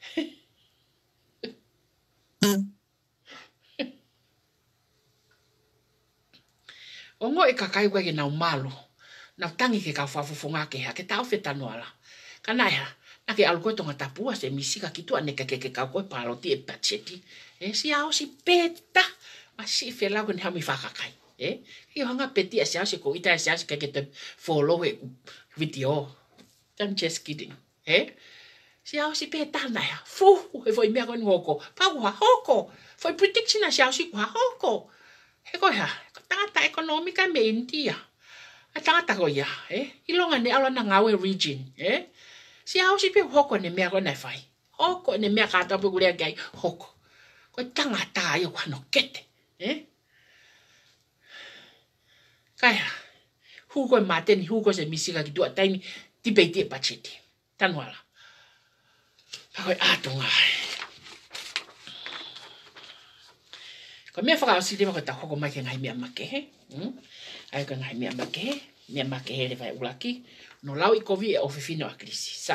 o ngo e kakai wa ke na malo na tangi ke ka fa fofonga ke ha ke tau feta no ala kana ya na ke algo to ngata pua se misika ki tu ane ke ke ka ko palo ti e pacheti e si ao si peta ma si fe la ko ni ha mi fa kakai eh io hanga peti e sia se ko ita sia se ke ke te follow e video I'm just kidding eh si ao si peta na ya fu e foi me ko ngoko pa wa hoko foi prediction na si ao si wa hoko he ko ya tata ekonomika me India a tata ko ya eh ilonga ne ala na ngawe region eh si ao si pe hoko ne me ko na fai hoko ne me ka ta pe gure gai hoko Ko tangata ia ko no kete. Eh? Kaya, huko e mateni, huko se misika ki tua taimi, tipe tie pachiti. Tanuala. Pakoi atunga. Ko mea whakaosi lewa ko ta hoko mai ke ngai mea make he. Hmm? Ai ko ngai mea make he. Mea make he le vai ulaki. No lau i kovi e ofifino a krisi. Sai.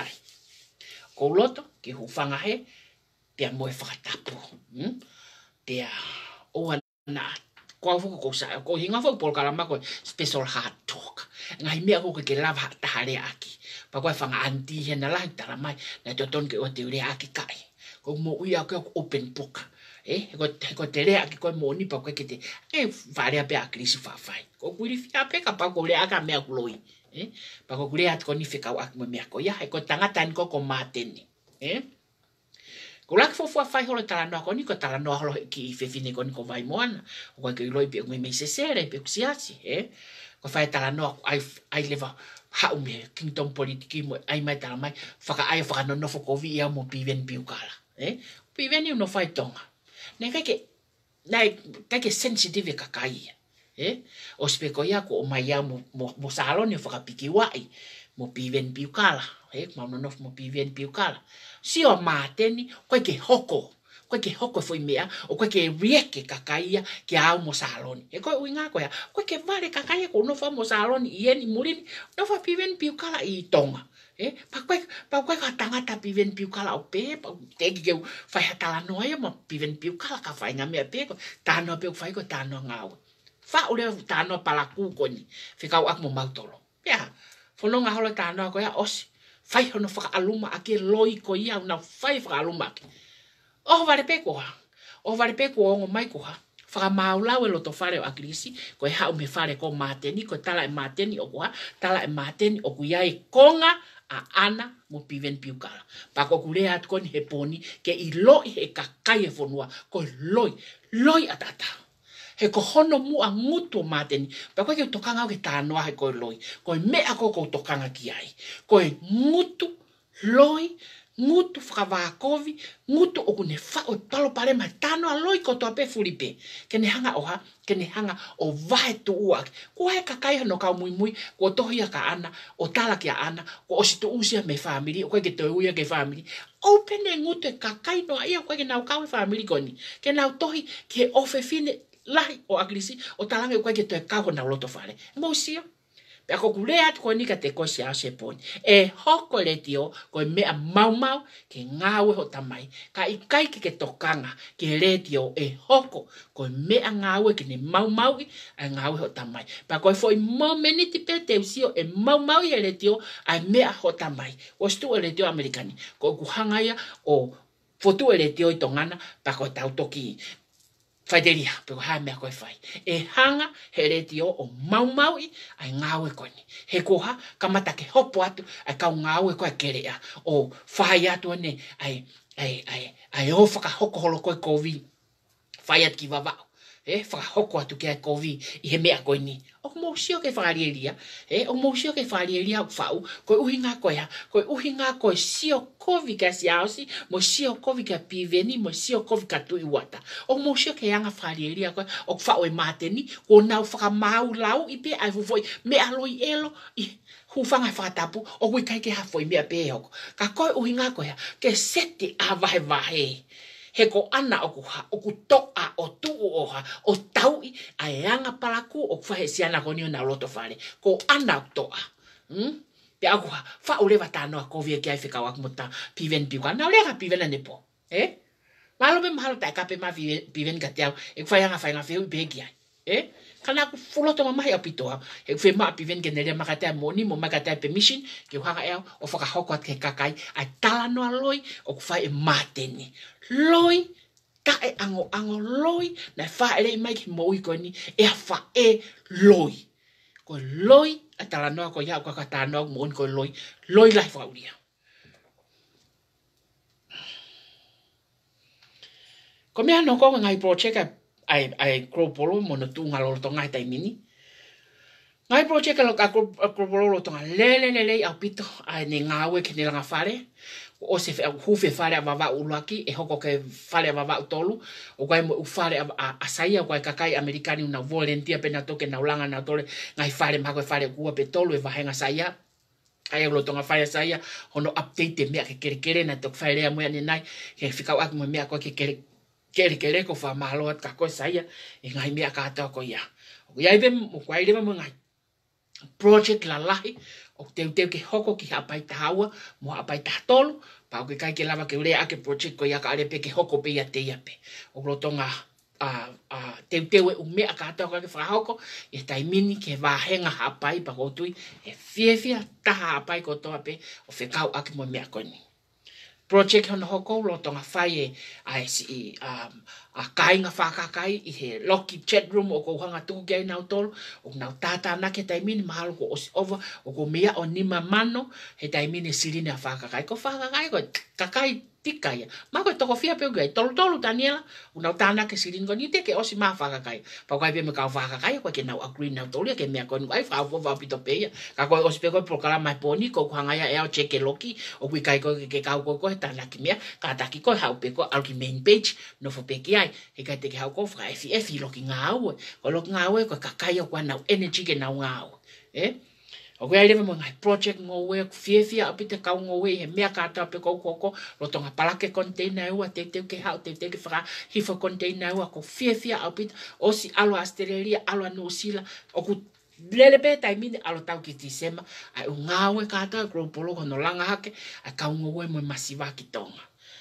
Ko loto ki hufanga he. Pea moe whakatapu. Hmm? Pea oa na ko fuku ko sa ko hinga fuku por kalama ko special heart talk. Ngai mea ko ke lava tahare aki. Pa ko whanga anti he na lai tara mai. Na toton ke o te ure aki kai. Ko mo uia ko open book. Eh, ko ko te rea ki ko mo ni pa ko ke te e vale pe a krisi fa fai. Ko kuri fia pe ka pa ko le aka mea kuloi. Eh, pa ko kuri at ko ni fika wa mo mea ko ya ko tangata ni ko ko mateni. Eh? Ko lak fo fo fai holo tala no ko ni ko tala no holo ki fe fine ko ni ko vai moana. Ko ke loi pe me me sesere pe kusiasi, eh? Ko fai tala no ai ai leva ha u me kingdom politiki mo ai mai tala mai faka ai faka no no fo ko vi ia mo piven piukala. Eh? Piven no fai tonga. Nei kai ke nei kai ke sensitive kakai eh o speko ya ko mai ya mo mo salon e faka piki wai mo piven piukala eh ma no no mo piven piukala si o mateni ko ke hoko ko ke hoko foi mea o ko ke rieke kakai ke au mo salon e ko uinga ko ya ko ke vale kakai ko no fa mo salon i en murin no fa piven piukala i tonga. Eh, pa koe, pa koe ka tangata piven piukala o pe, pa teki keu whai hatala noa ia ma piven piukala ka whai ngā mea pe ko, tānoa pe ko whai ko tānoa ngāua. Wha ure tānoa pala kūkoni, whikau ak mo mautolo. Pea, whanonga holo tānoa ko ia osi, whai hono whaka aluma ake loi ko ia, una whai whaka aluma ake. Oho vare pe ko ha, oho vare pe ko ongo mai ko ha, whaka maulau e loto whare o akrisi, ko e hau me whare ko mateni, ko tala e mateni o ko ha, tala e mateni o ku ia e konga, a ana mo piven piukala. Pa ko kule at kon he poni ke i loi he kakai e fonua ko loi, loi atata. He ko hono mu a ngutu mateni. Pa ko ke tokanga ke tānoa he ko loi. Ko mea ko ko tokanga ki ai. Ko ngutu, loi, ngutu whakawākovi, ngutu o kune wha o talo pare mai tānoa loi ko toa pe Filipe. Ke ne hanga o ha, ke ne hanga o vahe tu uak. Ko hai kakai hano kau mui mui, ko tohia ka ana, o tala ki a ana, ko ositu usia me family, o koe ke toi uia ke family. Open e ngutu e kakai no ia, koe ke nau kau e family koni. Ke nau tohi ke ofe fine lahi o aglisi, o talange koe ke toi kau ho nau loto whare. Mo sio. Pea ko kule atu ko nika te kosi a se poni. E hoko le tio ko mea mau mau ke ngawe ho tamai. Ka ikai ke ke tokanga ke le tio e hoko ko mea ngawe ke ne mau mau i a ngawe ho tamai. Pea ko foi mo meniti pe te usio e mau mau i le tio a mea ho tamai. O stu e le tio amerikani. Ko kuhanga ia o fotu e le tio i tongana pa ko tau toki. Whaideria, pero hae mea koe whai. E hanga he reti o o mau mau i ai ngāwe koini. He koha, kamata ke hopo atu ai kau ngāwe koe kerea. O whai atu ane ai, ai, ai, ai o whakahoko holo koe kovi. Whai atu ki wawao. Eh, whakahoko atu ki ai kovi i he mea koini. O mo sio ke whakarieria. Eh, o mo sio ke whakarieria au whau. Koe uhi ngā koe ha. Koe uhi ngā koe sio kovi ka siaosi. Mo sio kovi ka piveni. Mo sio kovi ka tui wata. O mo sio ke anga whakarieria koe. O whau e mateni. Ko nau whakamau lau i pe ai fufoi. Me aloi elo i hufanga whakatapu. O kui kai ke hafoi mea pe hoko. Ka koe uhi ngā koe ha. Ke sete a vahe vahe. He ko ana o ku ha, o ku toa, o tuu o ha, o taui, a e anga palaku, o kuahe siana koni o na loto whare. Ko ana o toa. Hmm? Pe aku ha, wha ulewa tānoa kovia ki ai whikawak muta piven piuka. Na ulega piven ane po. Eh? Malo be mahalo tai kape ma piven ka teau, e kuwhai anga whainga whiu i begi ai. Eh? Kana aku fuloto mamahi au pitoa. E kuwhi maa piven ke nerea makatea moni, mo makatea permission, ke uhanga eo, o whakahoko at ke kakai, ai tala noa loi, o kuwhai e mateni. Loi, ka e ango ango loi, na wha ere i mai ki moui koe ni, e a wha e loi. Ko loi, a tala noa ko iau kaka tā noa mo ko loi, loi lai whauria. Ko mea no ko ngai project ai ai kropolo mo no tu ngalo to ngai tai mini. Ngai project lo ka kropolo to ngai le le le le au pito ai ne ngawe ke ne langa fare. o se hufe fare a wawa ulaki e hoko ke fare a wawa tolu o kai mo fare a asaia o kai kakai amerikani una volunteer pena toke na ulanga na tole ngai fare mako fare kua pe tolu e vahenga saia ai lo tonga fare saia hono update me ke kere kere na tok fare mo ni nai ke fika ak mo me ko ke kere kere kere ko fa malo at ka ko saia e ngai me ka ta ko ya o ya ibe mo kwai le mo ngai project la lahi o te te ke hoko ki hapai tawa mo hapai tolu pa ke kai ke lava ke le ake project ko ya ka ale pe ke hoko pe ya te ya pe o lo tonga a a te te we me aka ta ka ke fa hoko e tai mini ke va henga hapai pa ko tui e fie fie ta hapai ko to pe o fe kau ake mo me akoni project hono hoko lo tonga fai e ai si um a kai nga fa ka kai i he loki chat room o ko hanga tu ge na tol o na tata na ke tai mini mahalo ko os over o ko mea o ni mamano he tai mini sirina fa ka kai ko fa ka kai ko ka kai tika ya ma ko to ko fia pe ge tol tol Daniela o na tana ke siringo ni te ke o si ma fa ka kai pa ko be me ka fa ka kai ko ke na agree na tol ke me ko ai fa vo va pito pe ya ka ko o pe ko programa mai poni ko hanga ya e o cheke loki o ku kai ko ke ka ko ko ta na ki me ka ta ki ko ha pe ko al ki main page no fo pe ki ai e ka te ke ha ko fra F F lo ki ngau o lo ngau ko ka kai ko na energy ke na ngau eh o ko ai le mo ngai project ngo we fie fie a pite ka ngo we he me ka ta pe ko ko ko lo tonga pala ke container u te te ke ha te te ke fra hi fo container u ko fie fie a pite o si alo Australia alo no sila o ku lele pe tai mini alo tau ki tisema ai ngau ka ta grupo lo no langa hake a ka ngo we mo masiva ki tonga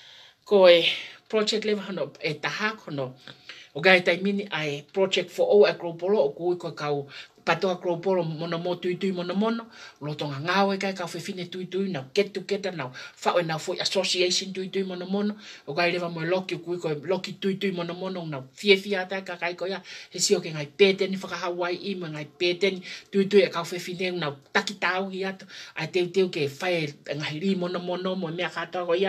ko e project le no e taha kono o gai tai mini ai project for all agropolo o kui ko kau pato agropolo mono mo tui tui mono mono lo tonga ngawe kai ka fe fine tui tui na get together na fa na fo association tui tui mono mono o gai le mo loki kui ko loki tui tui mono mono na fie fie ata ka kai ko ya he sio ke ngai pete ni fa Hawaii i mo ngai pete ni tui tui ka fe fine na takitau hi ato ai te te ke fa ngai ri mono mono mo me ka ta ko ya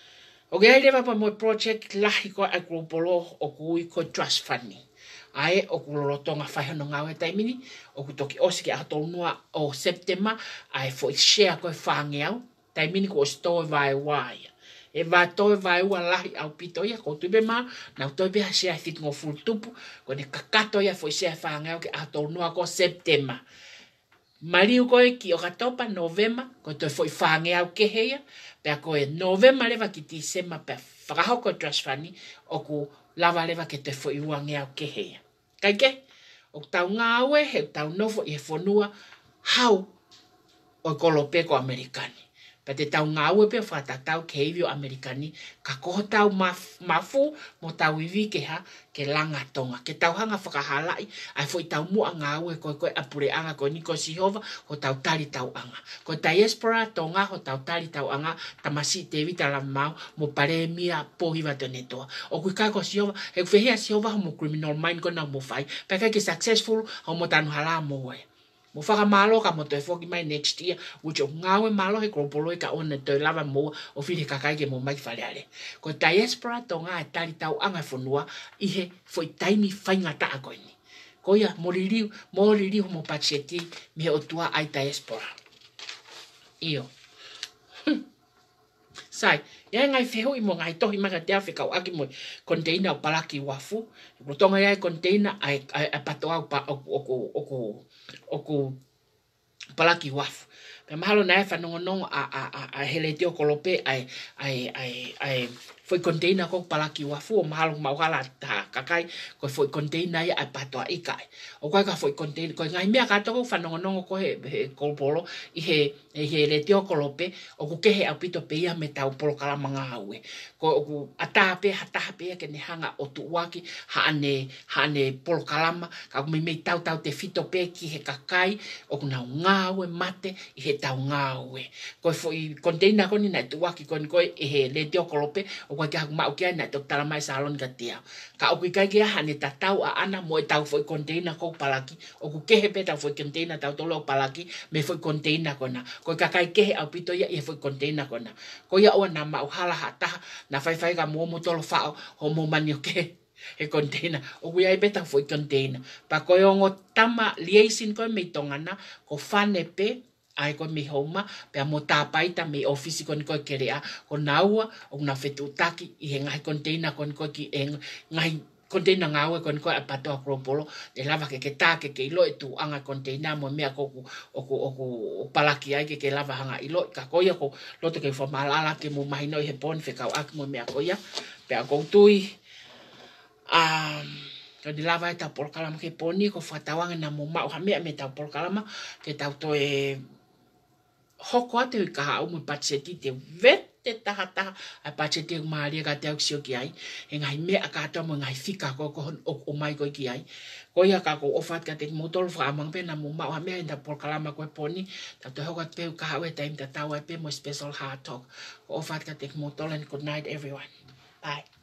o ke ai leva pa mo project lahi ko agropolo o kui ko trust funding ai o ku lo tonga fa no ngawe tai mini o ku toki oski a to noa o September ai fo share ko fa ngeu tai mini ko sto vai wai e va to vai wa lahi au pito ya ko tu be ma na to be share fit ngo full tupu ko ne kakato ya fo share fa ngeu ke a to noa ko September Mariu ko ki o katopa November ko to foi fa ngeu ke heia pe ko e November leva ki ti sema pe fraho ko trust funding o ku lava leva ke te foi wa ngeu ke heia kai ke o tau ngawe he tau nofo e fonua hau o kolope ko amerikani pa te tau ngawe pe fa ta tau keivio amerikani ka ko tau maf, mafu mo tau ivi ke ha ke langa tonga ke tau hanga whakahalai ai foi tau mua ngawe ko ko apure anga ko niko sihova ho tau tari tau anga ko diaspora tonga ho tau tari tau anga tamasi te vita la mau mo pare mia pohiva toneto o ku ka ko sihova e fehia sihova mo criminal mind ko na mo fai pa ka ke successful ho mo tanu hala mo we mo faka malo ka mo te foki mai next year which o ngawe malo he kropolo ka on te lava mo o fili ka kai ke mo mai fale ale ko diaspora tonga tari tau anga fonua i he foi taimi fainga ta ko ni ko ya moriri moriri mo pacheti me o tua ai diaspora io sai ya ngai feho i mo ngai tohi maka te Afrika o aki mo container o palaki wafu ko tonga ya container ai ai patoa pa o o o o ku palaki wafu pe mahalo na e whanongo nongo a a a a hele te o kolope ai ai ai ai foi container ko palaki wafu o mahalo mauhala ta kakai ko foi container ya ai patoa ikai o kai ka foi container ko ngai mea ka toko whanongo nongo ko he, he kolpolo i he e he le te o kolope o ku kehe au pito pe ia me tau polo kalamanga haue ko o ku atape hatape ke ne hanga o tuwaki ha ane ha ane polo kalama ka me me tau tau te fito pe ki he kakai o ku na ngawe mate i he tau ngawe ko foi container ko ni na tuwaki ko ni ko e he le te o kolope o ka ka ma o ke na to tala mai salon ka tia ka o ku kai ke ha ne tatau a ana mo tau foi container ko palaki o ku kehe pe tau foi container tau tolo palaki me foi container ko na ko ka kai ke au pito ya e foi container kona ko ya o na ma o hala hata na fai fai ka mo mo tolo fa o mo mani o ke e container o ku ya beta foi container pa ko yo ngo tama liaison ko me tongana ko fane pe ai ko mi homa pe mo tapai ta mi office kon ko kerea ko naua o na fetu taki i ngai container kon ko ki en ngai container ngawe kon ko apato akropolo de lava ke ke ta ke ke ilo tu anga container mo mea ko o ko o ko palaki ai ke ke lava hanga ilo ka ko ya ko loto ke fo malala ke mo mai no he pon fe ka ak mo mea ko ya pe ko tui um ko de lava ta por kalama ke poni ko fatawanga na mo ma o mea me ta por kalama ke ta to e hoko ate ka au mo patseti te vet te taha taha a patseti o maari ka te au sio ki ai e ngai me a kata mo ngai fika ko ko o, o mai ko ki ai ko ia ka ko ofat ka te motol fra amang pe na mo ma o mea inda por kalama ko poni ta to hoko te ka au e time ta tawa pe mo special heart talk ko ofat ka te motol and good night everyone bye.